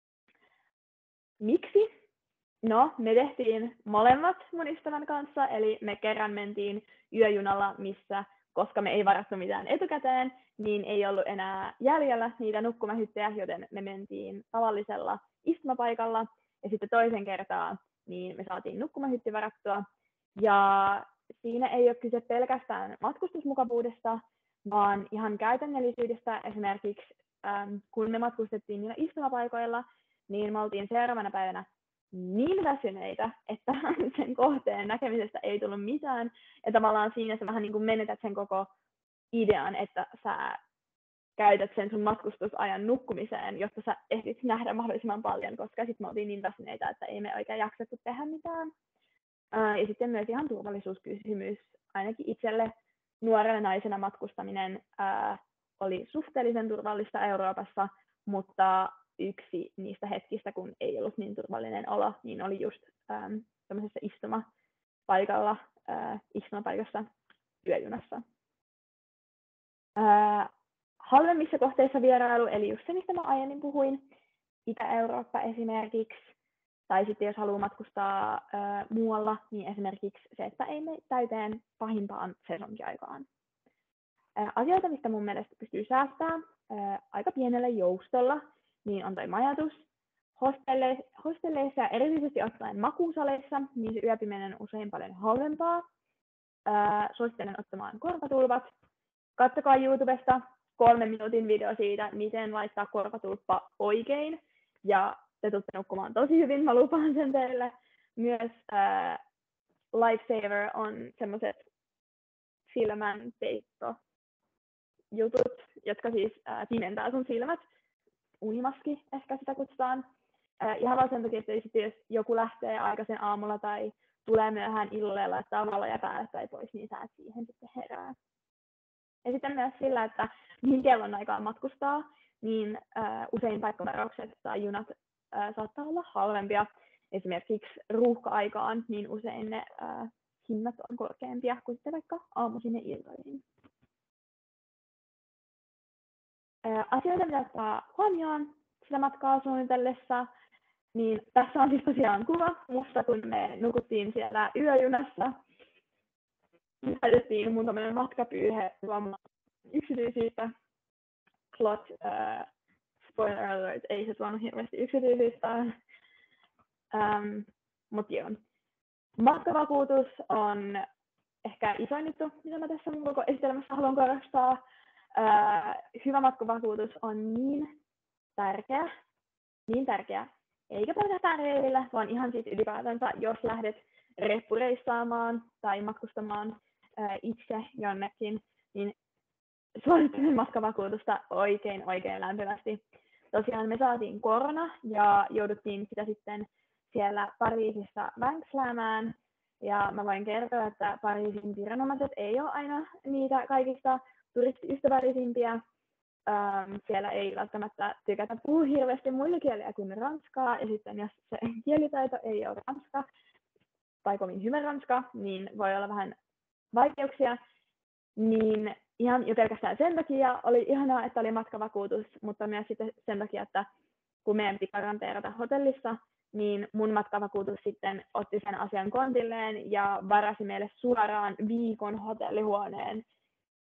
Miksi? No, me tehtiin molemmat mun ystävän kanssa, eli me kerran mentiin yöjunalla, missä, koska me ei varattu mitään etukäteen, niin ei ollut enää jäljellä niitä nukkumahyttejä, joten me mentiin tavallisella istumapaikalla. Ja sitten toisen kertaa niin me saatiin nukkumahytti varattua. Ja siinä ei ole kyse pelkästään matkustusmukavuudesta, vaan ihan käytännöllisyydestä. Esimerkiksi ähm, kun me matkustettiin niillä istumapaikoilla, niin me oltiin seuraavana päivänä niin väsyneitä, että sen kohteen näkemisestä ei tullut mitään. Ja tavallaan siinä sä vähän niin kuin menetät sen koko idean, että sä käytät sen sun matkustusajan nukkumiseen, jotta sä ehdit nähdä mahdollisimman paljon, koska sitten me oltiin niin väsyneitä, että ei me oikein jaksettu tehdä mitään. Ja sitten myös ihan turvallisuuskysymys. Ainakin itselle nuorena naisena matkustaminen ää, oli suhteellisen turvallista Euroopassa, mutta yksi niistä hetkistä, kun ei ollut niin turvallinen olo, niin oli just äm, tämmöisessä istumapaikalla, ää, istumapaikassa yöjunassa. Ää, halvemmissa kohteissa vierailu, eli just se, mistä mä aiemmin puhuin, Itä-Eurooppa esimerkiksi, tai sitten jos haluaa matkustaa ää, muualla, niin esimerkiksi se, että ei mene täyteen pahimpaan sesonkiaikaan. Ää, asioita, mistä mun mielestä pystyy säästämään ää, aika pienellä joustolla, niin on toi majoitus. Hostelle, hostelleissa ja erityisesti ottaen makuusaleissa, niin se yöpyminen on usein paljon halvempaa. Ää, suosittelen ottamaan korvatulvat. Katsokaa YouTubesta kolmen minuutin video siitä, miten laittaa korvatulppa oikein. Ja te tulette nukkumaan tosi hyvin, mä lupaan sen teille. Myös ää, Lifesaver on semmoiset silmänpeitto jutut, jotka siis ää, pimentää sun silmät. Unimaski ehkä sitä kutsutaan. Ää, ihan vaan sen takia, että jos joku lähtee aikaisen aamulla tai tulee myöhään illalle ja laittaa valoja päälle tai pois, niin sä et siihen sitten herää. Ja sitten myös sillä, että mihin kellon aikaan matkustaa, niin ää, usein paikkavaraukset tai junat ää, saattaa olla halvempia. Esimerkiksi ruuhka-aikaan, niin usein ne ää, hinnat on korkeampia kuin sitten vaikka aamuisin ja iltaisin. Ää, asioita, mitä ottaa huomioon sitä matkaa suunnitellessa, niin tässä on siis tosiaan kuva musta, kun me nukuttiin siellä yöjunassa. Laitettiin mun tämmöinen matkapyyhe tuomaan yksityisyyttä. Plot, uh, spoiler alert, ei se tuonut hirveästi yksityisyyttä. Um, Mutta joo. Matkavakuutus on ehkä isoin juttu, mitä mä tässä mun koko esitelmässä haluan korostaa. Uh, hyvä matkavakuutus on niin tärkeä, niin tärkeä, eikä pelkästään reilillä, vaan ihan siis ylipäätänsä, jos lähdet reppureissaamaan tai matkustamaan ää, itse jonnekin, niin suosittelen matkavakuutusta oikein oikein lämpimästi. Tosiaan me saatiin korona ja jouduttiin sitä sitten siellä Pariisissa vänksäämään. Ja mä voin kertoa, että Pariisin viranomaiset ei ole aina niitä kaikista turistiystävällisimpiä. Ähm, siellä ei välttämättä tykätä puhua hirveästi muilla kieliä kuin ranskaa. Ja sitten jos se kielitaito ei ole ranska tai kovin hyvä ranska, niin voi olla vähän vaikeuksia. Niin ihan jo pelkästään sen takia oli ihanaa, että oli matkavakuutus, mutta myös sitten sen takia, että kun meidän piti karanteerata hotellissa, niin mun matkavakuutus sitten otti sen asian kontilleen ja varasi meille suoraan viikon hotellihuoneen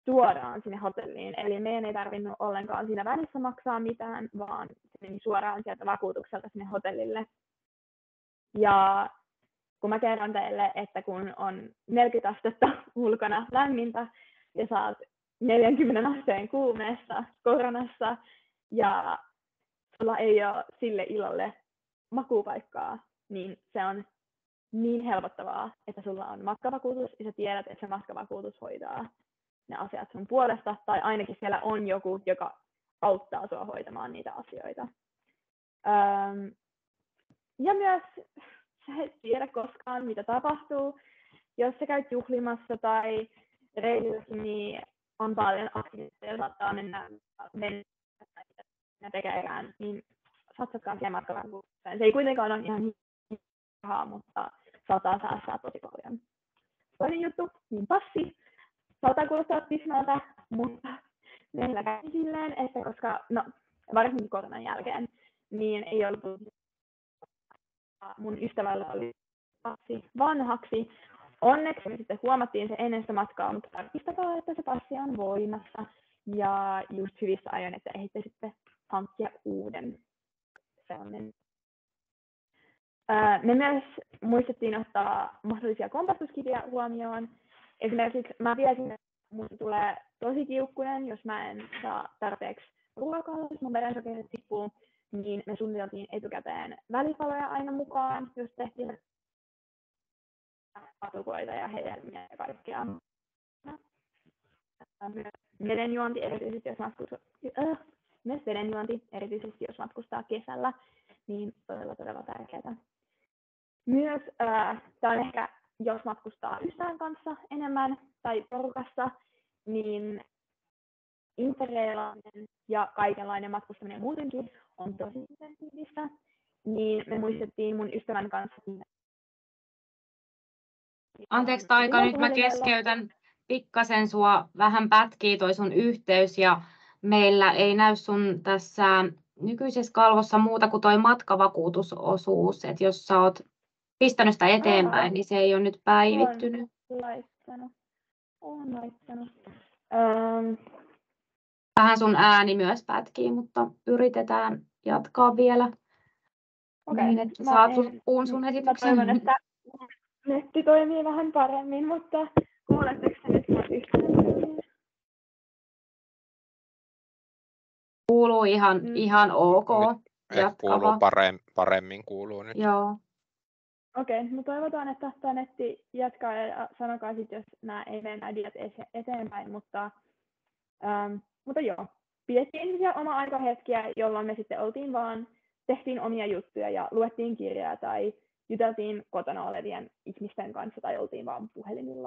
suoraan sinne hotelliin. Eli meidän ei tarvinnut ollenkaan siinä välissä maksaa mitään, vaan se meni suoraan sieltä vakuutukselta sinne hotellille. Ja kun mä kerron teille, että kun on neljäkymmentä astetta ulkona lämmintä ja sä oot neljänkymmenen asteen kuumeessa koronassa ja sulla ei ole sille ilolle makuupaikkaa, niin se on niin helpottavaa, että sulla on matkavakuutus ja sä tiedät, että se matkavakuutus hoitaa ne asiat sun puolesta, tai ainakin siellä on joku, joka auttaa sua hoitamaan niitä asioita. Öm, ja myös sä et tiedä koskaan, mitä tapahtuu. Jos sä käyt juhlimassa tai reililläkin, niin on paljon aktiviteetteja, saattaa mennä, mennä tekemään, niin satsatkaan siihen matkavakuutukseen. Se ei kuitenkaan ole ihan rahaa, mutta saattaa säästää tosi paljon. Toinen juttu, niin passi. Saattaa kuulostaa tismalta, mutta meillä kävi silleen, että koska, no varsinkin koronan jälkeen, niin ei ollut mun ystävällä oli passi vanhaksi. Onneksi me sitten huomattiin se ennen sitä matkaa, mutta tarkistakaa, että se passi on voimassa. Ja just hyvissä ajoin, että ehditte sitten hankkia uuden sellainen. Me myös muistettiin ottaa mahdollisia kompastuskiviä huomioon. Esimerkiksi mä tiesin, että minusta tulee tosi kiukkunen, jos mä en saa tarpeeksi ruokaa, jos mun verensokerit tippuu, niin me suunniteltiin etukäteen välipaloja aina mukaan, jos tehtiin patukoita ja hedelmiä ja kaikkea. Vedenjuonti erityisesti, jos matkustaa, äh, myös vedenjuonti erityisesti, jos matkustaa kesällä, niin todella todella tärkeää. Myös äh, tämä on ehkä, jos matkustaa ystävän kanssa enemmän tai porukassa, niin interreilaaminen ja kaikenlainen matkustaminen muutenkin on tosi intensiivistä. Niin me muistettiin mun ystävän kanssa. Anteeksi Taika, nyt mä keskeytän pikkasen sua, vähän pätkii toi sun yhteys ja meillä ei näy sun tässä nykyisessä kalvossa muuta kuin toi matkavakuutusosuus, että jos sä oot pistänyt sitä eteenpäin, niin se ei ole nyt päivittynyt. Olen laittanut. Olen laittanut. Um. Vähän sun ääni myös pätkii, mutta yritetään jatkaa vielä. Okay. Niin, että saat loppuun sun esityksen. Mä toivon, että netti toimii vähän paremmin, mutta kuuletteko te nyt mun yhtään? Kuuluu ihan, mm. ihan ok. Nyt kuuluu paremmin, paremmin kuuluu nyt. Joo. Okei, okay, no toivotaan, että tämä netti jatkaa ja sanokaa sitten, jos nämä ei mene nämä diat eteenpäin, mutta, ähm, mutta joo. Pidettiin siellä oma aikahetkiä, jolloin me sitten oltiin vaan, tehtiin omia juttuja ja luettiin kirjaa tai juteltiin kotona olevien ihmisten kanssa tai oltiin vaan puhelimilla.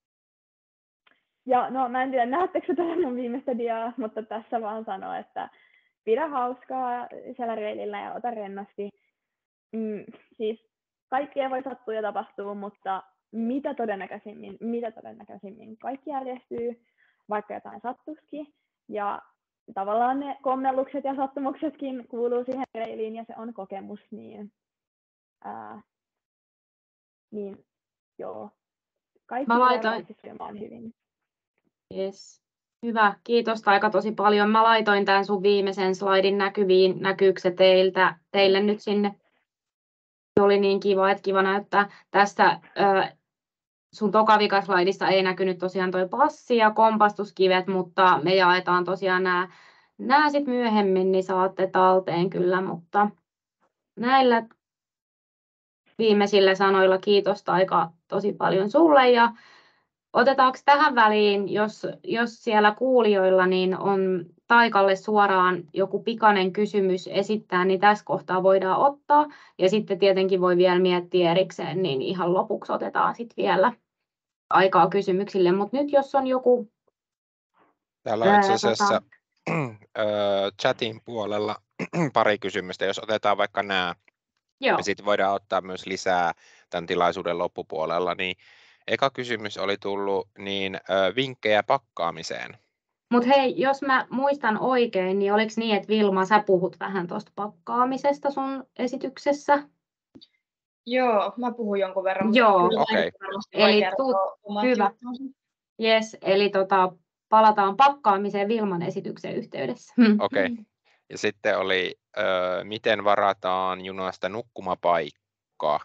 Ja no mä en tiedä, näettekö tätä mun viimeistä diaa, mutta tässä vaan sanoo, että pidä hauskaa siellä reilillä ja ota rennosti. Mm, siis kaikkea voi sattua ja tapahtuu, mutta mitä todennäköisimmin, mitä todennäköisimmin kaikki järjestyy, vaikka jotain sattuisikin. Ja tavallaan ne kommellukset ja sattumuksetkin kuuluu siihen reiliin ja se on kokemus, niin, ää, niin joo, kaikki tulee hyvin. Yes. Hyvä, kiitos Taika tosi paljon. Mä laitoin tämän sun viimeisen slaidin näkyviin. Näkyykö se teiltä, teille nyt sinne? Se oli niin kiva, että kiva näyttää. Tässä äh, sun tokavikaslaidissa ei näkynyt tosiaan toi passi ja kompastuskivet, mutta me jaetaan tosiaan nämä, nämä sit myöhemmin, niin saatte talteen kyllä, mutta näillä viimeisillä sanoilla kiitos Taika tosi paljon sulle ja otetaanko tähän väliin, jos, jos siellä kuulijoilla niin on Taikalle suoraan joku pikainen kysymys esittää, niin tässä kohtaa voidaan ottaa. Ja sitten tietenkin voi vielä miettiä erikseen, niin ihan lopuksi otetaan sitten vielä aikaa kysymyksille. Mutta nyt jos on joku... Täällä on itse asiassa ää, chatin puolella pari kysymystä, jos otetaan vaikka nämä. Joo. Ja sitten voidaan ottaa myös lisää tämän tilaisuuden loppupuolella, niin eka kysymys oli tullut niin ö, vinkkejä pakkaamiseen. Mutta hei, jos mä muistan oikein, niin oliko niin, että Vilma, sä puhut vähän tuosta pakkaamisesta sun esityksessä? Joo, mä puhun jonkun verran. Joo, okei. Okay. Eli tu- hyvä. Yes, eli tota, palataan pakkaamiseen Wilman esityksen yhteydessä. Okei. Okay. Ja sitten oli, ö, miten varataan junasta nukkumapaikka?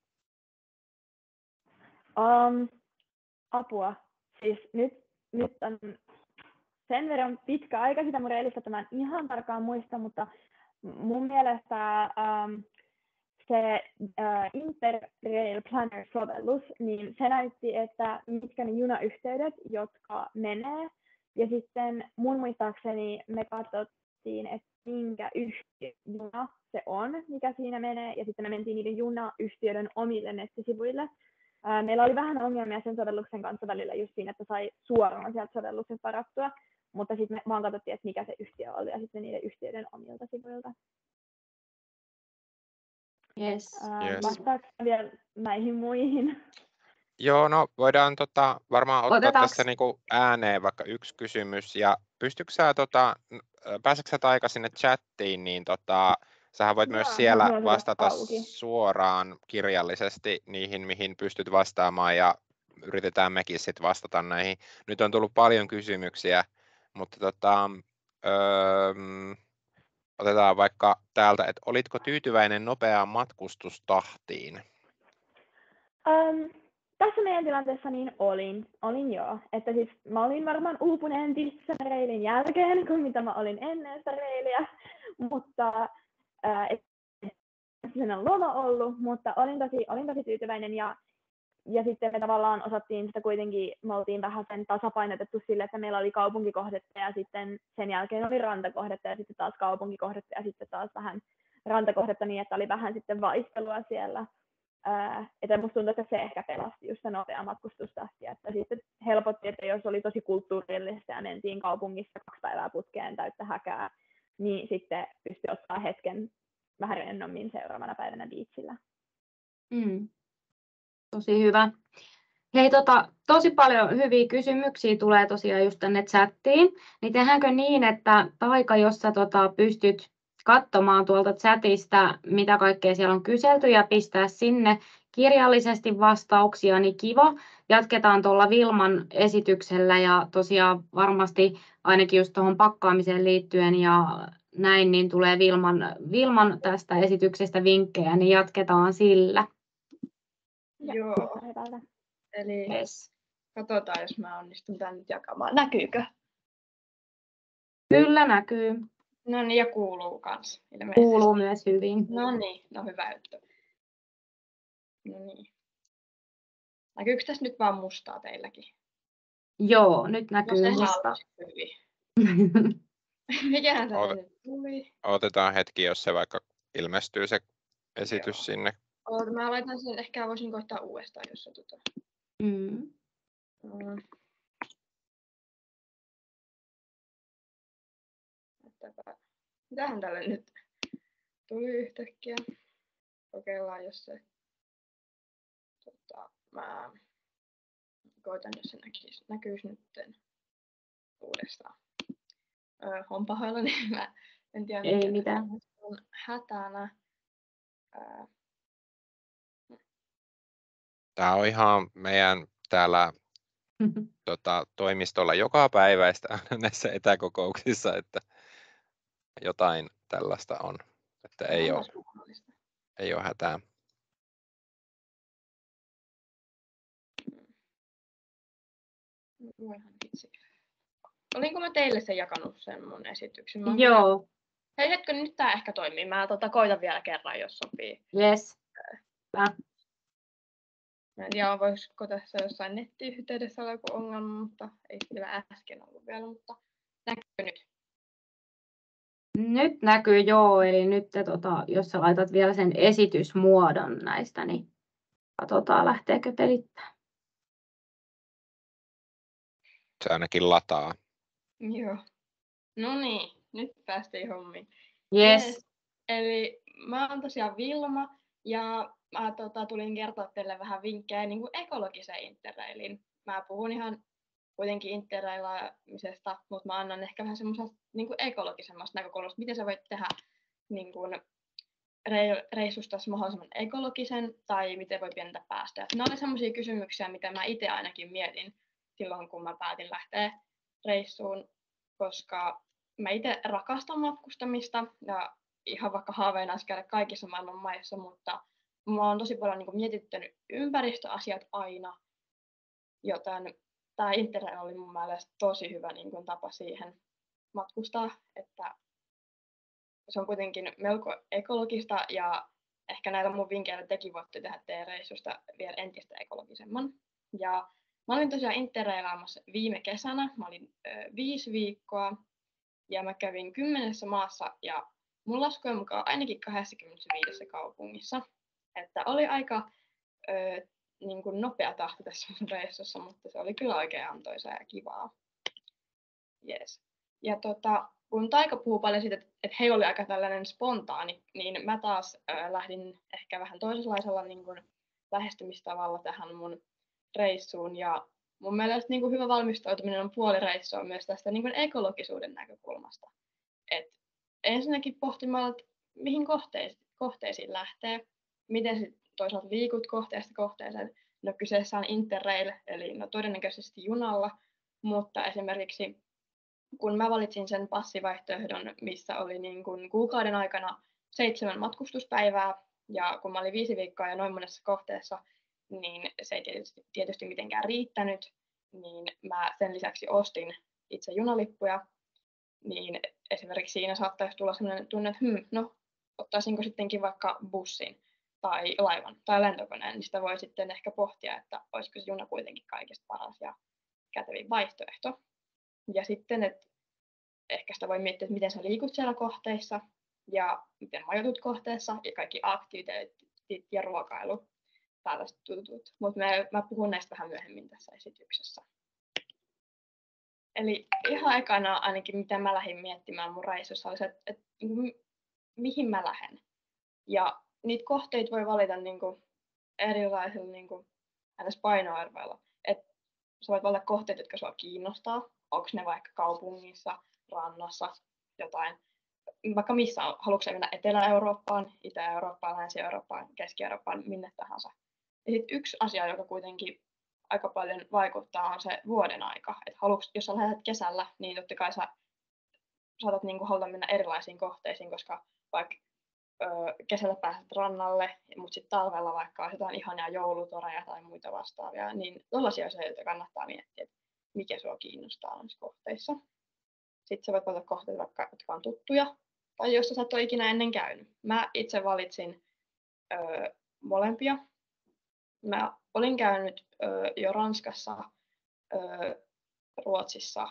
Um, apua. Siis nyt, nyt on sen verran pitkä aika sitä mun reilistä, että mä en ihan tarkkaan muista, mutta mun mielestä um, se uh, Interrail Planner-sovellus, niin se näytti, että mitkä ne junayhteydet, jotka menee. Ja sitten mun muistaakseni me katsottiin, että minkä yhtiö juna se on, mikä siinä menee. Ja sitten me mentiin niiden junayhtiöiden omille nettisivuille. Meillä oli vähän ongelmia sen sovelluksen kanssa välillä just siinä, että sai suoraan sieltä sovelluksen varattua. Mutta sitten me vaan katsottiin, että mikä se yhtiö oli ja sitten niiden yhtiöiden omilta sivuilta. Yes. Yes. Vastaatko vielä näihin muihin? Joo, no voidaan tota, varmaan ottaa Otetaanko? tässä niinku ääneen vaikka yksi kysymys. Ja pystytkö sä, tota, pääsetkö sä Taika sinne chattiin, niin tota, sähän voit Joo, myös mä- siellä mulla on se vastata auki. suoraan kirjallisesti niihin, mihin pystyt vastaamaan, ja yritetään mekin sitten vastata näihin. Nyt on tullut paljon kysymyksiä, mutta tota, öö, otetaan vaikka täältä, että olitko tyytyväinen nopeaan matkustustahtiin? Um, tässä meidän tilanteessa niin olin, olin joo. Että siis mä olin varmaan uupuneempi sen reilin jälkeen kuin mitä mä olin ennen sitä reiliä, mutta ää, et, sen on loma ollut, mutta olin tosi, olin tosi tyytyväinen ja, ja sitten me tavallaan osattiin sitä kuitenkin, me oltiin vähän sen tasapainotettu sille, että meillä oli kaupunkikohdetta ja sitten sen jälkeen oli rantakohdetta ja sitten taas kaupunkikohdetta ja sitten taas vähän rantakohdetta niin, että oli vähän sitten vaihtelua siellä. Ää, että musta tuntuu, että se ehkä pelasti just se nopea matkustustahti, että sitten helpotti, että jos oli tosi kulttuurillista ja mentiin kaupungissa kaksi päivää putkeen täyttä häkää, niin sitten pystyi ottaa hetken vähän rennommin seuraavana päivänä biitsillä. Mm. Tosi hyvä. Hei, tota, tosi paljon hyviä kysymyksiä tulee tosiaan just tänne chattiin. Niin tehdäänkö niin, että Taika, jos sä tota, pystyt katsomaan tuolta chatista, mitä kaikkea siellä on kyselty ja pistää sinne kirjallisesti vastauksia, niin kiva. Jatketaan tuolla Wilman esityksellä ja tosiaan varmasti ainakin just tuohon pakkaamiseen liittyen ja näin, niin tulee Wilman, Wilman tästä esityksestä vinkkejä, niin jatketaan sillä. Joo, Hyvältä. eli Yes. katsotaan, jos mä onnistun tän nyt jakamaan. Näkyykö? Kyllä näkyy. No niin, ja kuuluu kans ilmeisesti. Kuuluu myös hyvin. No niin, no hyvä juttu. No niin. Näkyykö tässä nyt vaan mustaa teilläkin? Joo, nyt No näkyy sehän musta. olisi hyvin. Mikähän Ota- tänne nyt tuli? Otetaan hetki, jos se vaikka ilmestyy se esitys Joo. sinne. Oota, mä laitan sen, ehkä voisin koittaa uudestaan, jos se tota... Mm. Mm. Mitäpä- Mitähän tälle nyt tuli yhtäkkiä? Kokeillaan, jos se... Tota, mä koitan, jos se näkyisi, näkyisi nyt uudestaan. Öö, on pahoillani, mä en tiedä, Ei mikä mitään. tässä on hätänä. Öö, Tämä on ihan meidän täällä tota, toimistolla joka päiväistä näissä etäkokouksissa, että jotain tällaista on, että ei ole, onpas mahdollista. ei ole hätää. Voihan vitsi. Olinko mä teille sen jakanut sen mun esityksen? Mä oon Joo, Hei hetkö, nyt tää ehkä toimii. Mä tota, koitan vielä kerran, jos sopii. yes. Hyvä. Mä en tiedä, voisiko tässä jossain nettiyhteydessä olla joku ongelma, mutta ei sillä äsken ollut vielä, mutta näkyy nyt. Nyt näkyy joo, eli nyt te, tota, jos sä laitat vielä sen esitysmuodon näistä, niin katsotaan lähteekö pelittää. Se ainakin lataa. Joo. No niin, nyt päästiin hommiin. Yes. Eli mä oon tosiaan Vilma ja mä tota, tulin kertoa teille vähän vinkkejä niin kuin ekologisen interrailin. Mä puhun ihan kuitenkin interrailaamisesta, mutta mä annan ehkä vähän semmoisesta niin kuin ekologisemmasta näkökulmasta, miten sä voit tehdä niin kuin reissusta mahdollisimman ekologisen tai miten voi pienentää päästöjä. Nämä oli semmoisia kysymyksiä, mitä mä itse ainakin mietin silloin, kun mä päätin lähteä reissuun, koska mä itse rakastan matkustamista ja ihan vaikka haaveina olisi käydä kaikissa maailman maissa, mutta mä oon tosi paljon niin kuin mietittänyt ympäristöasiat aina, joten tämä Interrail oli mun mielestä tosi hyvä niin kuin tapa siihen matkustaa, että se on kuitenkin melko ekologista ja ehkä näillä mun vinkkeillä tekin voitte tehdä teidän reissusta vielä entistä ekologisemman. Ja mä olin tosiaan Interrailaamassa viime kesänä, mä olin ö, viisi viikkoa ja mä kävin kymmenessä maassa ja mun laskujen mukaan ainakin kaksikymmentäviisi kaupungissa. Että oli aika ö, niin kuin nopea tahti tässä mun reissussa, mutta se oli kyllä oikein antoisaa ja kivaa. Yes. Ja tota, kun Taika puhuu paljon siitä, että heillä oli aika tällainen spontaani, niin mä taas ö, lähdin ehkä vähän toisenlaisella niin kuin lähestymistavalla tähän mun reissuun. Ja mun mielestä niin kuin hyvä valmistautuminen on puoli reissua myös tästä niin kuin ekologisuuden näkökulmasta. Et ensinnäkin pohtimalla, että mihin kohteisiin, kohteisiin lähtee, miten sit toisaalta liikut kohteesta kohteeseen. No kyseessä on Interrail, eli no todennäköisesti junalla, mutta esimerkiksi kun mä valitsin sen passivaihtoehdon, missä oli niin kuin kuukauden aikana seitsemän matkustuspäivää, ja kun mä olin viisi viikkoa ja noin monessa kohteessa, niin se ei tietysti, tietysti mitenkään riittänyt, niin mä sen lisäksi ostin itse junalippuja, niin esimerkiksi siinä saattaisi tulla sellainen tunne, että hmm, no, ottaisinko sittenkin vaikka bussin tai laivan tai lentokoneen, niin sitä voi sitten ehkä pohtia, että olisiko se juna kuitenkin kaikista paras ja kätevin vaihtoehto. Ja sitten, että ehkä sitä voi miettiä, että miten sä liikut siellä kohteissa ja miten majoitut kohteessa ja kaikki aktiviteetit ja ruokailu, tällaiset tutut. Mutta mä puhun näistä vähän myöhemmin tässä esityksessä. Eli ihan ekana ainakin, mitä mä lähdin miettimään mun reissussa, oli se, että, että mihin mä lähden. Ja niitä kohteita voi valita niin kuin erilaisilla niin kuin painoarvoilla. Että sä voit valita kohteita, jotka sua kiinnostaa. Onko ne vaikka kaupungissa, rannassa, jotain. Vaikka missä, haluatko mennä Etelä-Eurooppaan, Itä-Eurooppaan, Länsi-Eurooppaan, Keski-Eurooppaan, minne tahansa. Ja sitten yksi asia, joka kuitenkin aika paljon vaikuttaa, on se vuoden aika. Et haluatko, jos sä lähdet kesällä, niin totta kai sä saatat niinku haluta mennä erilaisiin kohteisiin, koska vaikka ö, kesällä pääset rannalle, mutta sitten talvella vaikka on jotain ihania joulutoreja tai muita vastaavia, niin tällaisia asioita kannattaa miettiä, että mikä sua kiinnostaa noissa kohteissa. Sitten sä voit valita kohteita, vaikka, jotka on tuttuja, tai jos sä et ole ikinä ennen käynyt. Mä itse valitsin ö, molempia. Mä olin käynyt ö, jo Ranskassa, ö, Ruotsissa,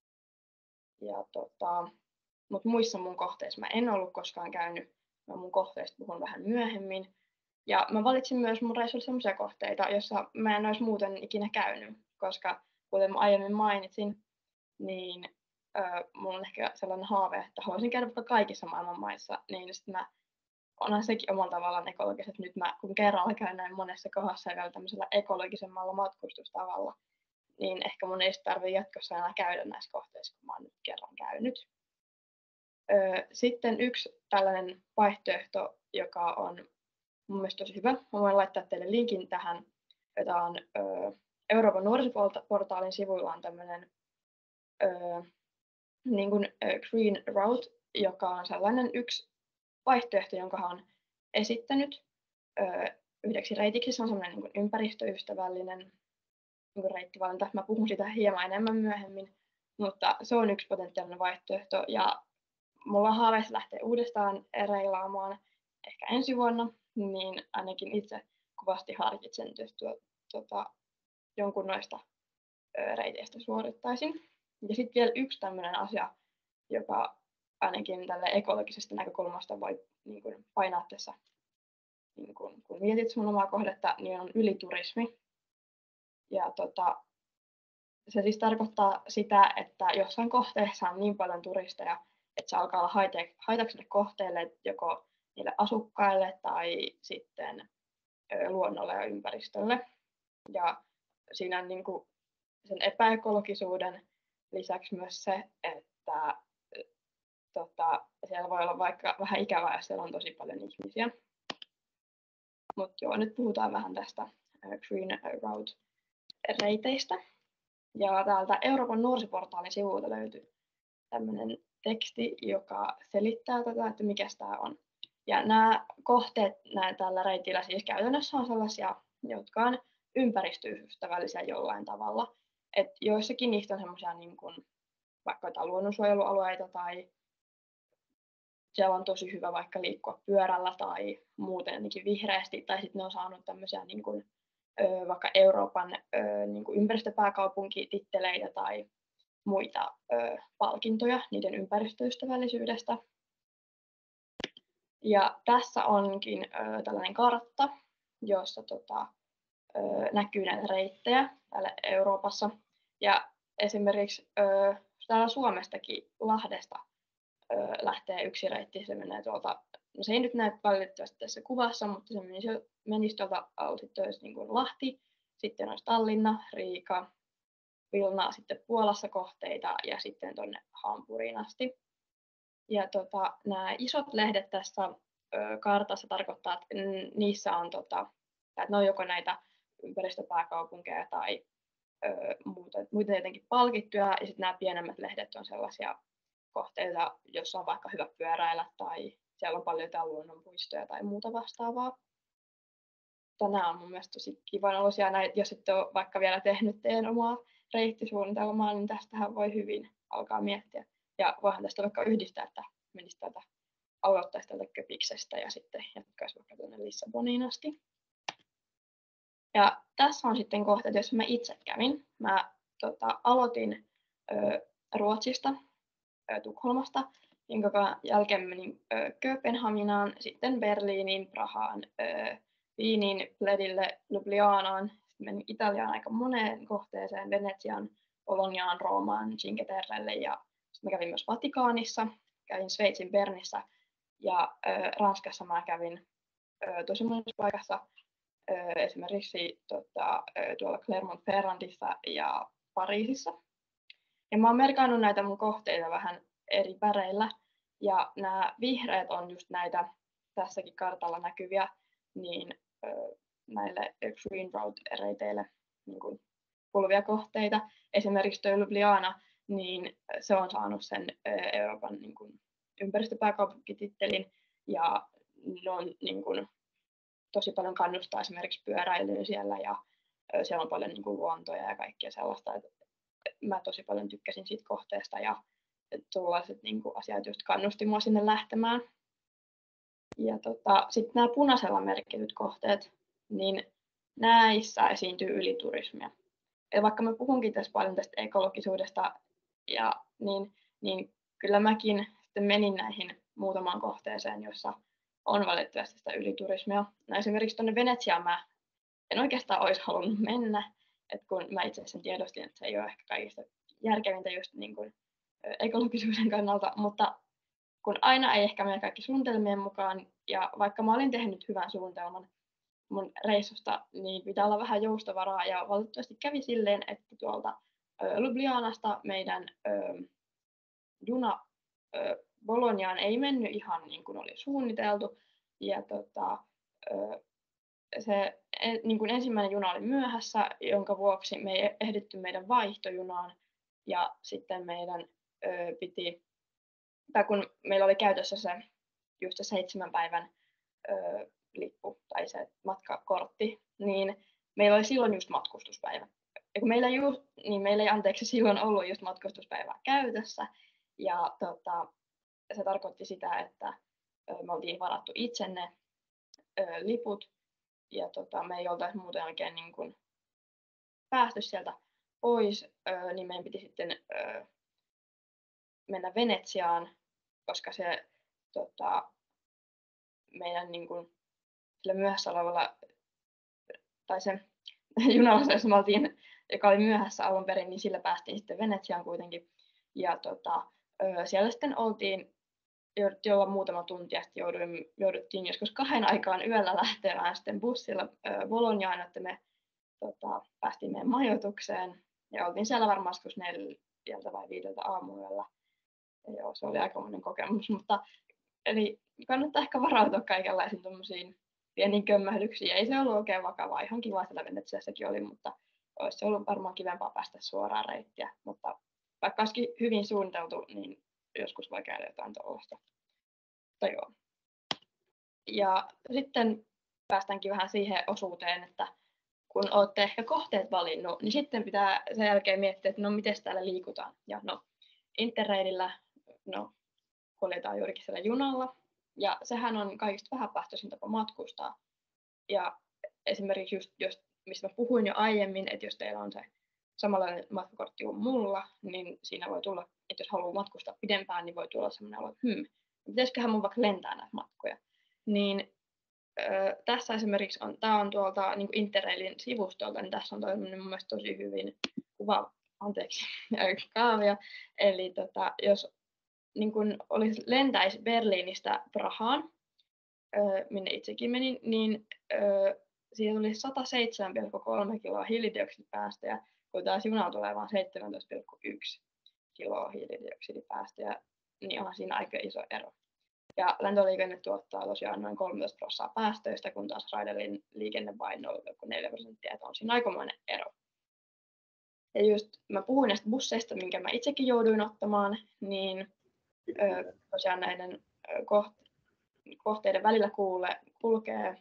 ja tota, mutta muissa mun kohteissa mä en ollut koskaan käynyt. Mä mun kohteista puhun vähän myöhemmin. Ja mä valitsin myös mun reissuilla sellaisia kohteita, joissa mä en olisi muuten ikinä käynyt, koska kuten mä aiemmin mainitsin, niin ö, mulla on ehkä sellainen haave, että haluaisin käydä vaikka kaikissa maailman maissa, niin sitten mä onhan sekin omalla tavallaan ekologiset. Nyt mä kun kerralla käyn näin monessa kohdassa ja vielä tämmöisellä ekologisemmalla matkustustavalla, niin ehkä mun ei tarvitse jatkossa enää käydä näissä kohteissa, kun mä oon nyt kerran käynyt. Ö, sitten yksi tällainen vaihtoehto, joka on mun mielestä tosi hyvä. Mä voin laittaa teille linkin tähän, jota on ö, Euroopan nuorisoportaalin sivuilla on tämmöinen ö, niin kuin Green Route, joka on sellainen yksi vaihtoehto, jonka hän on esittänyt ö, yhdeksi reitiksi. Se on sellainen niin kuin ympäristöystävällinen niin kuin reittivalinta. Mä puhun siitä hieman enemmän myöhemmin, mutta se on yksi potentiaalinen vaihtoehto. Ja mulla on haaveissa lähteä uudestaan reilaamaan ehkä ensi vuonna, niin ainakin itse kovasti harkitsen, jos tuo, tuota, jonkun noista ö, reiteistä suorittaisin. Ja sitten vielä yksi tämmöinen asia, joka ainakin tälle ekologisesta näkökulmasta voi niin kuin painaa tässä, niin kuin, kun mietit sun omaa kohdetta, niin on yliturismi. Ja tota, se siis tarkoittaa sitä, että jossain kohteessa on niin paljon turisteja, että se alkaa olla haitaksi kohteelle, joko niille asukkaille tai sitten ö, luonnolle ja ympäristölle. Ja siinä on niin kuin sen epäekologisuuden lisäksi myös se, että tota, siellä voi olla vaikka vähän ikävää, jos siellä on tosi paljon ihmisiä. Mutta joo, nyt puhutaan vähän tästä Green Route-reiteistä. Ja täältä Euroopan nuorisoportaalin sivuilta löytyy tämmöinen teksti, joka selittää tätä, että mikä tämä on. Ja nämä kohteet näin tällä reitillä siis käytännössä on sellaisia, jotka on ympäristöystävällisiä jollain tavalla. Et joissakin niistä on semmoisia niin kuin vaikka jotain luonnonsuojelualueita tai siellä on tosi hyvä vaikka liikkua pyörällä tai muuten jotenkin vihreästi, tai sitten ne on saanut tämmöisiä niin kuin, ö, vaikka Euroopan ö, niin kuin ympäristöpääkaupunkititteleitä tai muita ö, palkintoja niiden ympäristöystävällisyydestä. Ja tässä onkin ö, tällainen kartta, jossa tota, ö, näkyy näitä reittejä täällä Euroopassa. Ja esimerkiksi ö, täällä Suomestakin Lahdesta ö, lähtee yksi reitti, se menee tuolta, no se ei nyt näy valitettavasti tässä kuvassa, mutta se menisi, menisi tuolta sitten olisi niin kuin Lahti, sitten olisi Tallinna, Riika, Vilna, sitten Puolassa kohteita ja sitten tuonne Hampuriin asti. Ja tota, nämä isot lehdet tässä ö, kartassa tarkoittaa, että niissä on, tota, että ne on joko näitä ympäristöpääkaupunkeja tai ö, muuta, muita jotenkin palkittuja, ja sitten nämä pienemmät lehdet on sellaisia kohteita, joissa on vaikka hyvä pyöräillä tai siellä on paljon jotain luonnonpuistoja tai muuta vastaavaa. Nämä on mun mielestä tosi kivan olosia, jos ette ole vaikka vielä tehnyt teidän omaa reittisuunnitelmaa, niin tästähän voi hyvin alkaa miettiä. Ja voihan tästä vaikka yhdistää, että menisi täältä, aloittaisi täältä Köpiksestä ja sitten jatkaisi vaikka tuonne Lissaboniin asti. Ja tässä on sitten kohteet, joissa mä itse kävin. Mä tota, aloitin ö, Ruotsista, ö, Tukholmasta, jonka jälkeen menin ö, Kööpenhaminaan, sitten Berliiniin, Prahaan, ö, Viiniin, Pledille, Ljubljanaan, sitten menin Italiaan aika moneen kohteeseen, Venetsiaan, Boloniaan, Roomaan, Cinque Terrelle ja sitten mä kävin myös Vatikaanissa, kävin Sveitsin Bernissä ja ö, Ranskassa mä kävin ö, tosi monessa paikassa, ö, esimerkiksi tota, ö, tuolla Clermont-Ferrandissa ja Pariisissa. Ja mä oon merkannut näitä mun kohteita vähän eri väreillä ja nämä vihreät on just näitä tässäkin kartalla näkyviä, niin ö, näille Green Road-reiteille niin kuin kuuluvia kohteita. Esimerkiksi tuo Ljubljana, niin se on saanut sen ö, Euroopan niin kuin ympäristöpääkaupunkitittelin ja ne on niin kuin, tosi paljon kannustaa esimerkiksi pyöräilyyn siellä ja ö, siellä on paljon niin kuin luontoja ja kaikkea sellaista. Et mä tosi paljon tykkäsin siitä kohteesta ja tuollaiset niin kuin asiat just kannusti mua sinne lähtemään. Ja tota, sitten nämä punaisella merkityt kohteet, niin näissä esiintyy yliturismia. Ja vaikka mä puhunkin tässä paljon tästä ekologisuudesta, ja, niin, niin kyllä mäkin sitten menin näihin muutamaan kohteeseen, jossa on valitettavasti sitä yliturismia. No esimerkiksi tuonne Venetsiaan mä en oikeastaan olisi halunnut mennä, että kun mä itse asiassa tiedostin, että se ei ole ehkä kaikista järkevintä just niin kuin ekologisuuden kannalta, mutta kun aina ei ehkä mene kaikki suunnitelmien mukaan, ja vaikka mä olin tehnyt hyvän suunnitelman mun reissusta, niin pitää olla vähän joustavaraa, ja valitettavasti kävi silleen, että tuolta ö, Ljubljanasta meidän ö, juna ö, Boloniaan ei mennyt ihan niin kuin oli suunniteltu, ja tota, ö, se en, niin kuin ensimmäinen juna oli myöhässä, jonka vuoksi me ei ehditty meidän vaihtojunaan, ja sitten meidän ö, piti tai kun meillä oli käytössä se just se seitsemän päivän ö, lippu tai se matkakortti, niin meillä oli silloin just matkustuspäivä. Ja kun meillä, just, niin meillä ei anteeksi silloin ollut just matkustuspäivää käytössä, ja tota, se tarkoitti sitä, että ö, me oltiin varattu itse ne ö, liput, ja tota, me ei oltaisi muuten oikein niin kuin päästy sieltä pois, ö, niin meidän piti sitten ö, mennä Venetsiaan, koska se tota, meidän niin kuin, sillä myöhässä olevalla, tai se junalla, jossa me oltiin, joka oli myöhässä alun perin, niin sillä päästiin sitten Venetsiaan kuitenkin. Ja tota, siellä sitten oltiin, jouduttiin olla muutama tunti, ja sitten jouduin, jouduttiin joskus kahden aikaan yöllä lähtemään sitten bussilla Boloniaan, että me tota, päästiin meidän majoitukseen. Ja oltiin siellä varmaan joskus neljältä vai viideltä aamuyöllä. Ja joo, se oli aikamoinen kokemus, mutta eli kannattaa ehkä varautua kaikenlaisiin tuommoisiin pieniin kömmähdyksiin. Ei se ollut oikein vakavaa, ihan kiva siellä Venetsiassakin oli, mutta olisi ollut varmaan kivempaa päästä suoraan reittiä, mutta vaikka olisikin hyvin suunniteltu, niin joskus voi käydä jotain tuollaista. Mutta joo. Ja sitten päästäänkin vähän siihen osuuteen, että kun olette ehkä kohteet valinnut, niin sitten pitää sen jälkeen miettiä, että no miten täällä liikutaan. Ja no Interrailillä no, kuljetaan juurikin siellä junalla, ja sehän on kaikista vähäpäästöisin tapa matkustaa. Ja esimerkiksi just, just mistä mä puhuin jo aiemmin, että jos teillä on se samanlainen matkakortti kuin mulla, niin siinä voi tulla, että jos haluaa matkustaa pidempään, niin voi tulla sellainen olo, että hmm, pitäisiköhän mun vaikka lentää näitä matkoja. Niin ö, tässä esimerkiksi on, tämä on tuolta niin kuin Interrailin sivustolta, niin tässä on toiminut mun mielestä tosi hyvin kuva, anteeksi, kaavia. Eli tota, jos niin kun olisi lentäisi Berliinistä Prahaan, ö, minne itsekin menin, niin ö, siitä tuli sata seitsemän pilkku kolme kiloa hiilidioksidipäästöjä, kun taas junalla tulee vain seitsemäntoista pilkku yksi kiloa hiilidioksidipäästöjä, niin on siinä aika iso ero. Ja lentoliikenne tuottaa tosiaan noin kolmetoista prosenttia päästöistä, kun taas raideliikenne vain nolla pilkku neljä prosenttia, että on siinä aikamoinen ero. Ja just mä puhuin näistä busseista, minkä mä itsekin jouduin ottamaan, niin ö, tosiaan näiden ö, koht- kohteiden välillä kuule, kulkee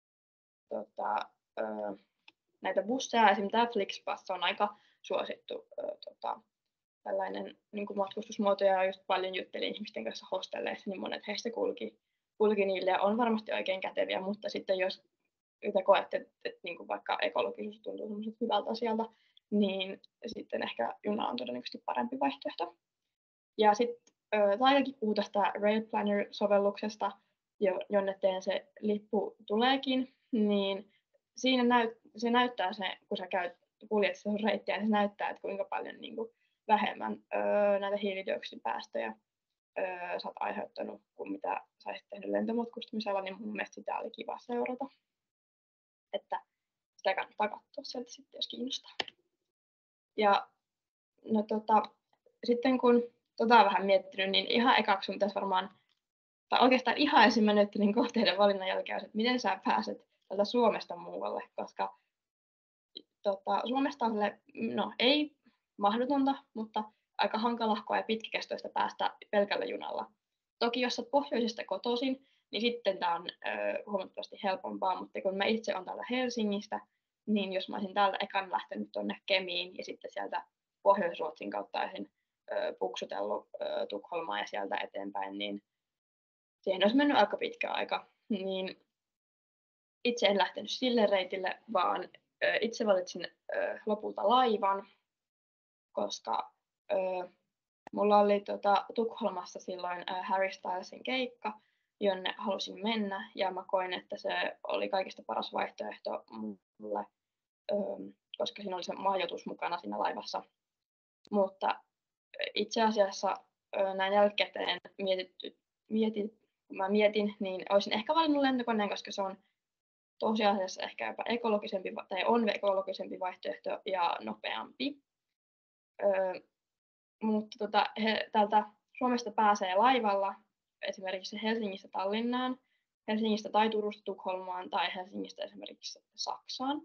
tota, ö, näitä busseja. Esimerkiksi tämä Flixbus on aika suosittu ö, tota, tällainen niin kuin matkustusmuoto, ja just paljon juttelin ihmisten kanssa hostelleissa, niin monet heistä kulki, kulki niille ja on varmasti oikein käteviä, mutta sitten jos te koette, että, että niin kuin vaikka ekologisuus tuntuu semmoiset hyvältä asialta, niin sitten ehkä juna on todennäköisesti parempi vaihtoehto. Ja sitten Taijakin puhuu tästä Rail Planner-sovelluksesta, jonne teen se lippu tuleekin, niin siinä näyt, se näyttää se, kun sä käyt kuljet sitä reittiä, niin se näyttää, että kuinka paljon niin kuin vähemmän öö, näitä hiilidioksidipäästöjä öö, sä oot aiheuttanut kuin mitä sä olisit tehnyt lentomatkustamisella, niin mun mielestä sitä oli kiva seurata. Että sitä kannattaa katsoa sieltä sitten, jos kiinnostaa. Ja no tota, sitten kun tota on vähän miettinyt, niin ihan ekaksi pitäisi varmaan, tai oikeastaan ihan ensimmäinen niin kohteiden valinnan jälkeen, että miten sä pääset tältä Suomesta muualle, koska tota, Suomesta on sille, no ei mahdotonta, mutta aika hankalahkoa ja pitkäkestoista päästä pelkällä junalla. Toki jos olet pohjoisesta kotoisin, niin sitten tämä on ö, huomattavasti helpompaa, mutta kun mä itse olen täällä Helsingistä, niin jos mä olisin täältä ekan lähtenyt tuonne Kemiin ja sitten sieltä Pohjois-Ruotsin kautta olisin ö, puksutellut ö, Tukholmaan ja sieltä eteenpäin, niin siihen olisi mennyt aika pitkä aika. Niin itse en lähtenyt sille reitille, vaan ö, itse valitsin ö, lopulta laivan, koska ö, mulla oli tota, Tukholmassa silloin ö, Harry Stylesin keikka, jonne halusin mennä, ja mä koin, että se oli kaikista paras vaihtoehto mulle, ö, koska siinä oli se majoitus mukana siinä laivassa. Mutta itse asiassa ö, näin jälkikäteen mietitty, mietin, kun mä mietin, niin olisin ehkä valinnut lentokoneen, koska se on tosiasiassa ehkä jopa ekologisempi, tai on ekologisempi vaihtoehto ja nopeampi. Öö, mutta tota, he, täältä Suomesta pääsee laivalla esimerkiksi Helsingistä Tallinnaan, Helsingistä tai Turusta Tukholmaan tai Helsingistä esimerkiksi Saksaan.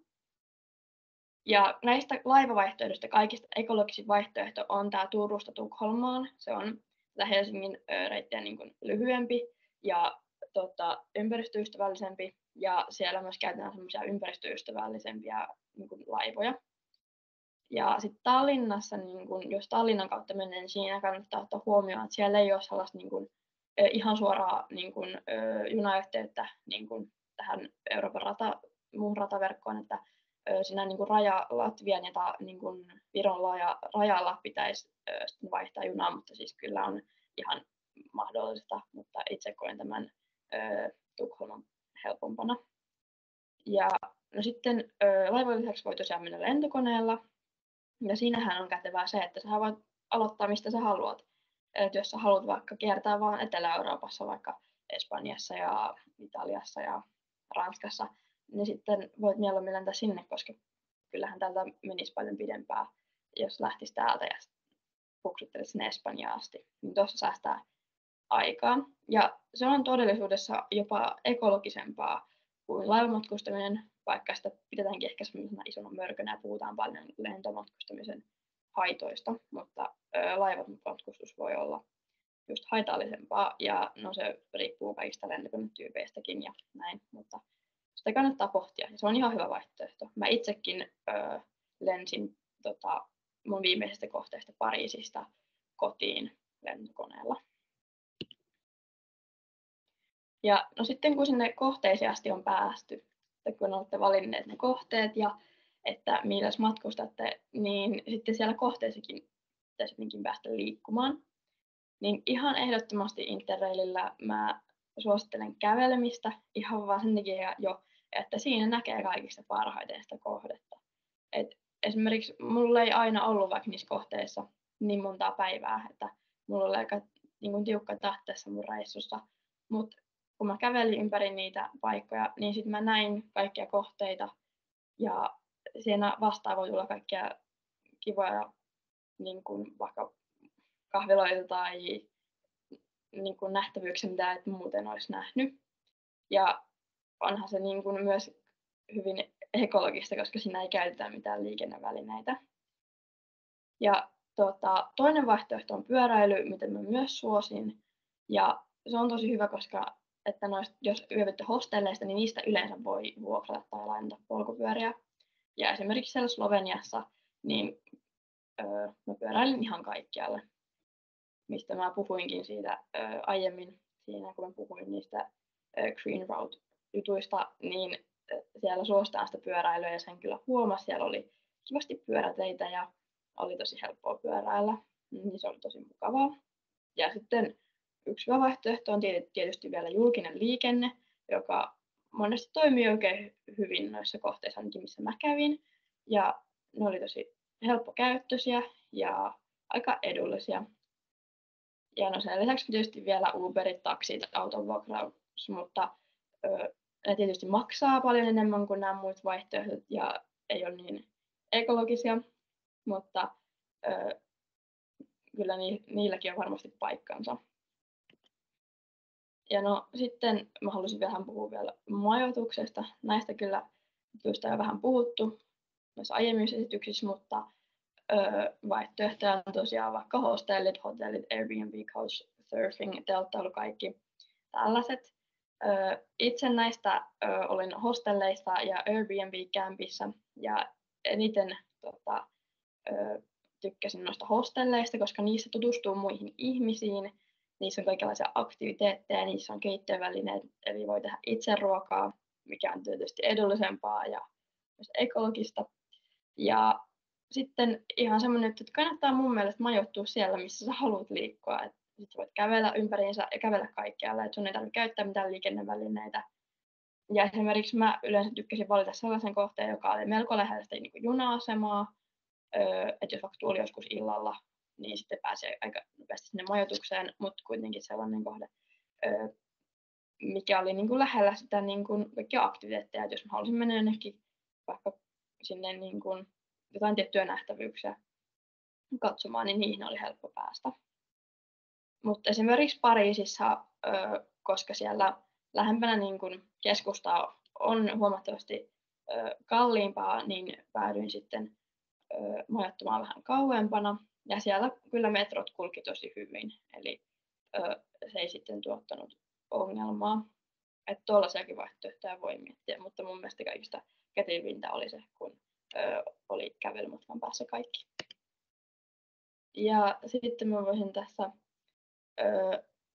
Ja näistä laivavaihtoehdoista kaikista ekologisin vaihtoehto on tämä Turusta Tukholmaan. Se on tätä Helsingin ö, reittiä niin kuin lyhyempi ja tota, ympäristöystävällisempi. Ja siellä myös käytetään semmoisia ympäristöystävällisempiä niin kuin laivoja. Ja sitten Tallinnassa, niin kun, jos Tallinnan kautta menee, niin siinä kannattaa ottaa huomioon, että siellä ei ole sellaista niin kun, ihan suoraa niin kun, junayhteyttä niin kun, tähän Euroopan rata, muuhun rataverkkoon, että siinä niin kun, raja Latvian ja niin kun, Viron laja, rajalla pitäisi sitten vaihtaa junaa, mutta siis kyllä on ihan mahdollista, mutta itse koen tämän ö, Tukholman helpompana. Ja no sitten laivojen lisäksi voi tosiaan mennä lentokoneella. Ja siinähän on kätevää se, että sä voit aloittaa mistä sä haluat. Et jos sä haluat vaikka kiertää vaan Etelä-Euroopassa, vaikka Espanjassa ja Italiassa ja Ranskassa, niin sitten voit mieluummin lentää sinne, koska kyllähän täältä menisi paljon pidempää, jos lähtisi täältä ja puksuttelisi sinne Espanjaan asti. Niin tuossa säästää aikaa. Ja se on todellisuudessa jopa ekologisempaa kuin laivamatkustaminen, vaikka sitä pidetäänkin ehkä semmoisena isona mörkönä ja puhutaan paljon lentomatkustamisen haitoista, mutta ö, laivamatkustus voi olla just haitallisempaa, ja no se riippuu kaikista lentokonetyypeistäkin ja näin, mutta sitä kannattaa pohtia, ja se on ihan hyvä vaihtoehto. Mä itsekin ö, lensin tota, mun viimeisestä kohteesta Pariisista kotiin lentokoneella. Ja no sitten kun sinne kohteisiin asti on päästy, että kun olette valinneet ne kohteet ja että milläs matkustatte, niin sitten siellä kohteissakin pitäisi jotenkin päästä liikkumaan. Niin ihan ehdottomasti Interrailillä mä suosittelen kävelemistä ihan vaan sen takia jo, että siinä näkee kaikista parhaiten sitä kohdetta. Et esimerkiksi mulla ei aina ollut vaikka niissä kohteissa niin montaa päivää, että mulla oli aika niin kuin tiukka tahti tässä mun reissussa, mutta kun mä kävelin ympäri niitä paikkoja, niin sitten mä näin kaikkia kohteita ja siinä vastaan voi tulla kaikkia kivoja niin kuin vaikka kahviloita tai niin kuin nähtävyyksiä, mitä et muuten olisi nähnyt. Ja onhan se niin kuin myös hyvin ekologista, koska siinä ei käytetä mitään liikennevälineitä. Ja tota, toinen vaihtoehto on pyöräily, mitä mä myös suosin. Ja se on tosi hyvä, koska että noista, jos yövytte hostelleista, niin niistä yleensä voi vuokrata tai lainata polkupyöriä. Ja esimerkiksi siellä Sloveniassa, niin öö, mä pyöräilin ihan kaikkialle, mistä mä puhuinkin siitä öö, aiemmin, siinä kun mä puhuin niistä öö, Green Route-jutuista, niin siellä suositaan sitä pyöräilyä ja sen kyllä huomasi. Siellä oli kivasti pyöräteitä ja oli tosi helppoa pyöräillä, niin se oli tosi mukavaa. Ja sitten yksi hyvä vaihtoehto on tietysti vielä julkinen liikenne, joka monesti toimii oikein hyvin noissa kohteissa, ainakin missä mä kävin. Ja ne oli tosi helppokäyttöisiä ja aika edullisia. Ja no sen lisäksi tietysti vielä Uberit, taksit, auton vuokraus, mutta ö, ne tietysti maksaa paljon enemmän kuin nämä muut vaihtoehdot ja ei ole niin ekologisia, mutta ö, kyllä ni, niilläkin on varmasti paikkansa. Ja no sitten mä halusin vähän puhua vielä majoituksesta. Näistä kyllä jutuista on vähän puhuttu noissa aiemmissa esityksissä, mutta ö, vaihtoehtoja on tosiaan vaikka hostellit, hotellit, Airbnb, couchsurfing, telttailu, kaikki tällaiset. Ö, itse näistä ö, olin hostelleissa ja Airbnb-kämpissä ja eniten tota, ö, tykkäsin noista hostelleista, koska niissä tutustuu muihin ihmisiin. Niissä on kaikenlaisia aktiviteetteja, niissä on keittiövälineet, eli voi tehdä itse ruokaa, mikä on tietysti edullisempaa ja myös ekologista. Ja sitten ihan semmoinen, että kannattaa mun mielestä majoittua siellä, missä sä haluat liikkua. Että sit voit kävellä ympäriinsä ja kävellä kaikkialle, että sun ei tarvitse käyttää mitään liikennevälineitä. Ja esimerkiksi mä yleensä tykkäsin valita sellaisen kohteen, joka oli melko lähellä sitä niin kuin juna-asemaa, että jos vaikka tuuli joskus illalla, niin sitten pääsee aika nopeasti sinne majoitukseen, mutta kuitenkin sellainen kohde, mikä oli niin kuin lähellä sitä niin kuin kaikkia aktiviteetteja, että jos mä halusin mennä jonnekin vaikka sinne niin kuin jotain tiettyjä nähtävyyksiä katsomaan, niin niihin oli helppo päästä. Mutta esimerkiksi Pariisissa, koska siellä lähempänä niin kuin keskustaa on huomattavasti kalliimpaa, niin päädyin sitten majoittumaan vähän kauempana. Ja siellä kyllä metrot kulki tosi hyvin, eli ö, se ei sitten tuottanut ongelmaa. Että tuollaisiakin vaihtoehtoja voi miettiä, mutta mun mielestä kaikista kätevintä oli se, kun ö, oli kävelymatkan päässä kaikki. Ja sitten mä voisin tässä ö,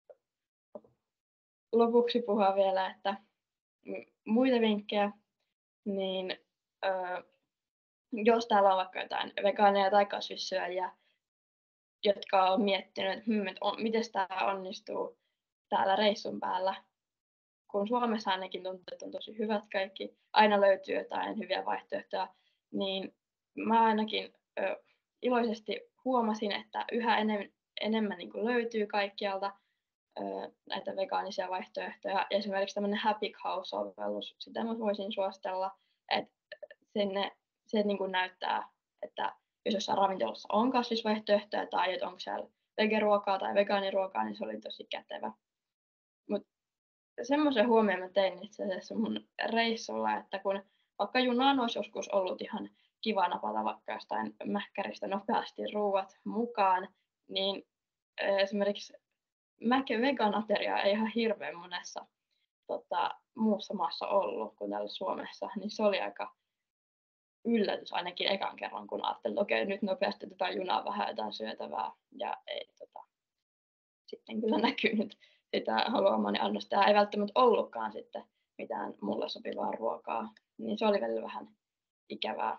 lopuksi puhua vielä, että muita vinkkejä, niin ö, jos täällä on vaikka jotain vegaaneja tai kasvissyöjiä, jotka on miettinyt, että hmm, et on, miten tämä onnistuu täällä reissun päällä. Kun Suomessa ainakin tuntuu, että on tosi hyvät kaikki, aina löytyy jotain hyviä vaihtoehtoja, niin mä ainakin ö, iloisesti huomasin, että yhä enem, enemmän niin kuin löytyy kaikkialta ö, näitä vegaanisia vaihtoehtoja. Ja esimerkiksi tämmöinen Happy Cow-sovellus, sitä mä voisin suositella, että sinne, se niin kuin näyttää, että jos jossain ravintolassa on kasvisvaihtoehtoja tai että onko siellä vegeruokaa tai vegaaniruokaa, niin se oli tosi kätevä. Mutta semmoisen huomioon mä tein itse asiassa mun reissulla, että kun vaikka junaan olisi joskus ollut ihan kiva napata vaikka jostain mäkkäristä nopeasti ruuat mukaan, niin esimerkiksi mäkin vegan-ateria ei ihan hirveän monessa tota, muussa maassa ollut kuin täällä Suomessa, niin se oli aika yllätys ainakin ekan kerran, kun ajattelin, että okei, nyt nopeasti tätä junaa vähän jotain syötävää, ja ei tota, sitten kyllä näkynyt sitä haluamani annosta, ja ei välttämättä ollutkaan sitten mitään mulle sopivaa ruokaa, niin se oli välillä vähän ikävää,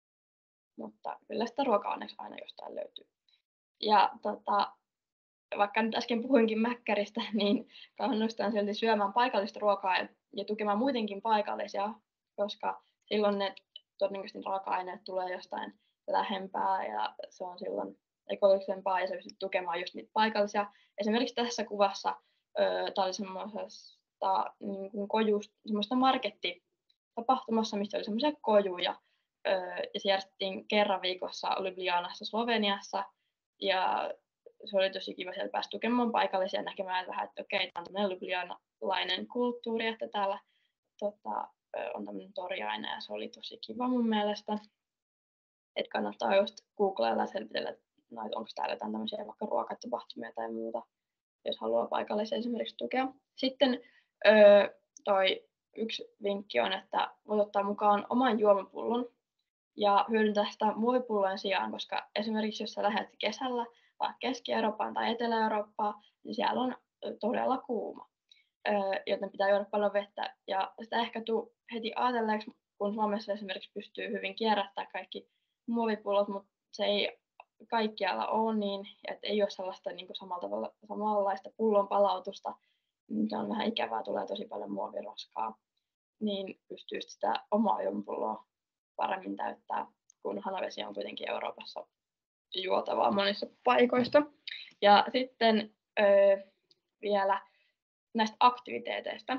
mutta kyllä sitä ruokaa onneksi aina jostain löytyy. Ja tota, vaikka nyt äsken puhuinkin mäkkäristä, niin kannustan silti syömään paikallista ruokaa ja, ja tukemaan muutenkin paikallisia, koska silloin ne todennäköisesti raaka-aineet tulee jostain lähempää ja se on silloin ekologisempaa ja se pystyy tukemaan just niitä paikallisia. Esimerkiksi tässä kuvassa tämä oli semmoisesta niin kuin kojusta, semmoista markettitapahtumassa, missä oli semmoisia kojuja öö, ja se järjestettiin kerran viikossa Ljubljanassa Sloveniassa ja se oli tosi kiva siellä päästä tukemaan paikallisia näkemään vähän, että okei, tämä on tämmöinen ljubljanalainen kulttuuri, että täällä tota, on tämmöinen toriaine ja se oli tosi kiva mun mielestä. Että kannattaa just googlailla ja selvitellä, että no, onko täällä jotain tämmöisiä vaikka ruokatapahtumia tai muuta, jos haluaa paikallisia esimerkiksi tukea. Sitten öö, toi yksi vinkki on, että voit ottaa mukaan oman juomapullon ja hyödyntää sitä muovipullojen sijaan, koska esimerkiksi jos sä lähdet kesällä vaikka Keski-Eurooppaan tai Etelä-Eurooppaan, niin siellä on todella kuuma, joten pitää juoda paljon vettä. Ja sitä ehkä tuu heti ajatelleeksi, kun Suomessa esimerkiksi pystyy hyvin kierrättämään kaikki muovipullot, mutta se ei kaikkialla ole niin, että ei ole sellaista niin kuin samalla tavalla, samanlaista pullon palautusta, mikä on vähän ikävää, tulee tosi paljon muoviroskaa, niin pystyy sitä omaa juomapulloa paremmin täyttää, kun hanavesi on kuitenkin Euroopassa juotavaa monissa paikoista. Ja sitten öö, vielä näistä aktiviteeteista.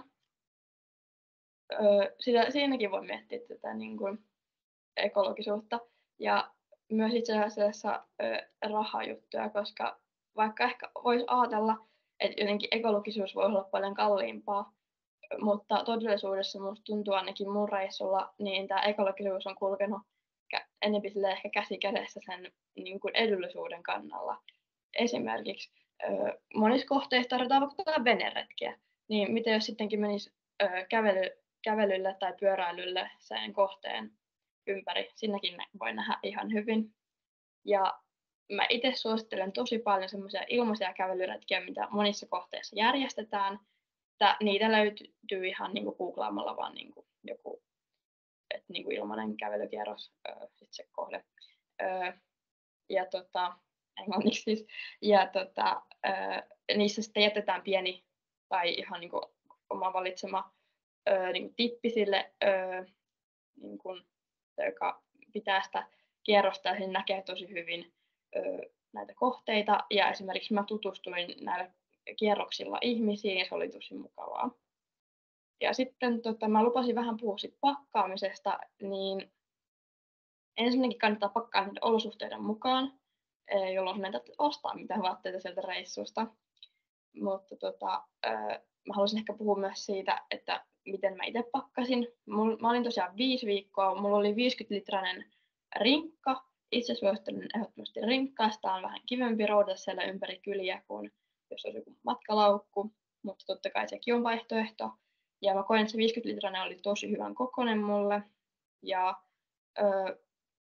Öö, sitä, siinäkin voi miettiä tätä niin kuin ekologisuutta ja myös itse asiassa öö, rahajuttuja, koska vaikka ehkä voisi ajatella, että jotenkin ekologisuus voi olla paljon kalliimpaa, mutta todellisuudessa minusta tuntuu ainakin mun reissulla, niin tämä ekologisuus on kulkenut enemmän ehkä käsi kädessä sen niin kuin edullisuuden kannalla. Esimerkiksi ö, monissa kohteissa tarvitaan vaikka veneretkiä, niin miten jos sittenkin menisi ö, kävely, kävelylle tai pyöräilylle sen kohteen ympäri, sinnekin voi nähdä ihan hyvin. Ja mä itse suosittelen tosi paljon semmoisia ilmaisia kävelyretkiä, mitä monissa kohteissa järjestetään. Että niitä löytyy ihan niin kuin googlaamalla vaan niin kuin joku että niin kuin ilmainen kävelykierros, öö, sit se kohde. Öö, ja tota, englanniksi siis. Ja tota, öö, niissä sitten jätetään pieni tai ihan niin kuin oma valitsema öö, niin kuin tippi sille, öö, niin kuin, joka pitää sitä kierrosta ja siinä näkee tosi hyvin öö, näitä kohteita. Ja esimerkiksi mä tutustuin näillä kierroksilla ihmisiin ja se oli tosi mukavaa. Ja sitten tota, mä lupasin vähän puhua sit pakkaamisesta, niin ensinnäkin kannattaa pakkaa niiden olosuhteiden mukaan, jolloin sinne ei tarvitse ostaa mitään vaatteita sieltä reissusta. Mutta tota, mä haluaisin ehkä puhua myös siitä, että miten mä itse pakkasin. Mä olin tosiaan viisi viikkoa, mulla oli viisikymmentä-litrainen rinkka. Itse suosittelen ehdottomasti rinkkaa, sitä on vähän kivempi roudata siellä ympäri kyliä kuin jos olisi joku matkalaukku, mutta totta kai sekin on vaihtoehto. Ja mä koen, että se viisikymmentä-litrainen oli tosi hyvän kokoinen mulle. Ja öö,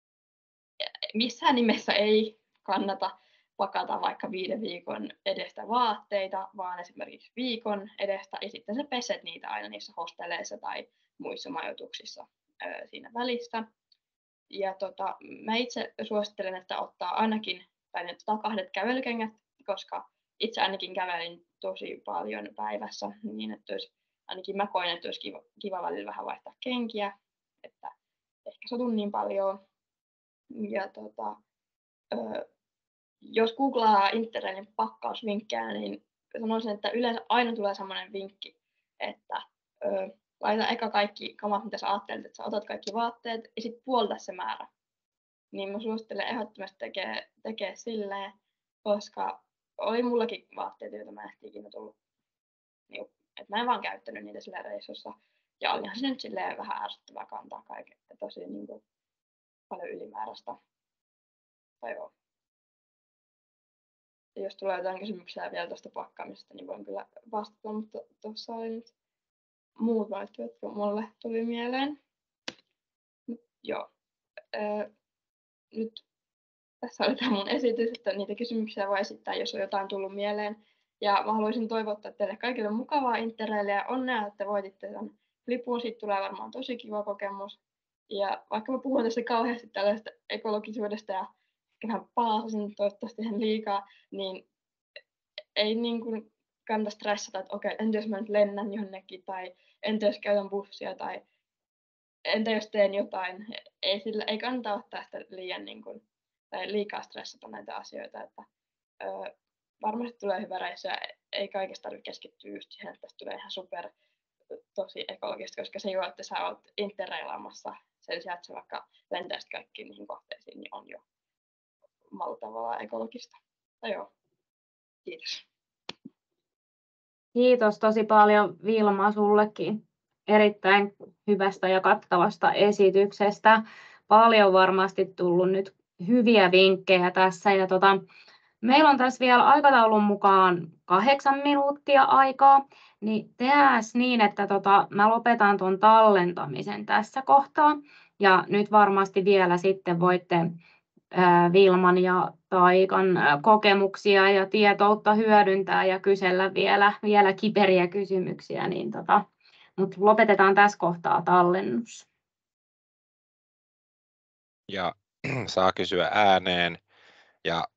missään nimessä ei kannata pakata vaikka viiden viikon edestä vaatteita, vaan esimerkiksi viikon edestä. Ja sitten sä peset niitä aina niissä hostelleissa tai muissa majoituksissa öö, siinä välissä. Ja tota, mä itse suosittelen, että ottaa ainakin tai ne ottaa kahdet kävelykengät, koska itse ainakin kävelin tosi paljon päivässä, niin että olisi ainakin mä koen, että olisi kiva, kiva välillä vähän vaihtaa kenkiä, että ehkä satun niin paljon. Ja tota, ö, jos googlaa internetin pakkausvinkkejä, niin sanoisin, että yleensä aina tulee sellainen vinkki, että ö, laita eka kaikki kamat, mitä sä ajattelet, että sä otat kaikki vaatteet ja sitten puolta se määrä. Niin mä suosittelen ehdottomasti tekee, tekee silleen, koska oli mullakin vaatteita, joita mä en ikinä tullut. Niin, että mä en vaan käyttänyt niitä sillä reissussa. Ja olihan se nyt silleen vähän ärsyttävää kantaa kaiken, tosi niin kuin, paljon ylimääräistä. Tai joo. Ja jos tulee jotain kysymyksiä vielä tuosta pakkaamisesta, niin voin kyllä vastata, mutta tuossa oli nyt muut valittuvat, jotka mulle tuli mieleen. Mut, joo. Öö, nyt tässä oli tämä mun esitys, että niitä kysymyksiä voi esittää, jos on jotain tullut mieleen. Ja mä haluaisin toivottaa teille kaikille mukavaa Interrailia ja onnea, että voititte tämän lipun. Siitä tulee varmaan tosi kiva kokemus. Ja vaikka mä puhun tässä kauheasti tällaista ekologisuudesta ja vähän paasasin toivottavasti ihan liikaa, niin ei niin kuin kannata stressata, että okei, entä jos mä nyt lennän jonnekin, tai entä jos käytän bussia, tai entä jos teen jotain. Ei, sillä, ei kannata ottaa sitä liian niin kuin, tai liikaa stressata näitä asioita. Että, ö, varmasti tulee hyvä reissu ja ei kaikesta tarvitse keskittyä just siihen, että tästä tulee ihan super tosi ekologista, koska se jo, että sä oot interrailaamassa sen sijaan, että sä vaikka lentäisit kaikkiin niihin kohteisiin, niin on jo maltavaa ekologista. No joo, kiitos. Kiitos tosi paljon Vilma sullekin erittäin hyvästä ja kattavasta esityksestä. Paljon varmasti tullut nyt hyviä vinkkejä tässä. Ja tota, meillä on tässä vielä aikataulun mukaan kahdeksan minuuttia aikaa, niin tehdään niin, että tota, mä lopetan tuon tallentamisen tässä kohtaa. Ja nyt varmasti vielä sitten voitte ää, Vilman ja Taikan ää, kokemuksia ja tietoutta hyödyntää ja kysellä vielä, vielä kiperiä kysymyksiä. Niin tota, mutta lopetetaan tässä kohtaa tallennus. Ja saa kysyä ääneen. Ja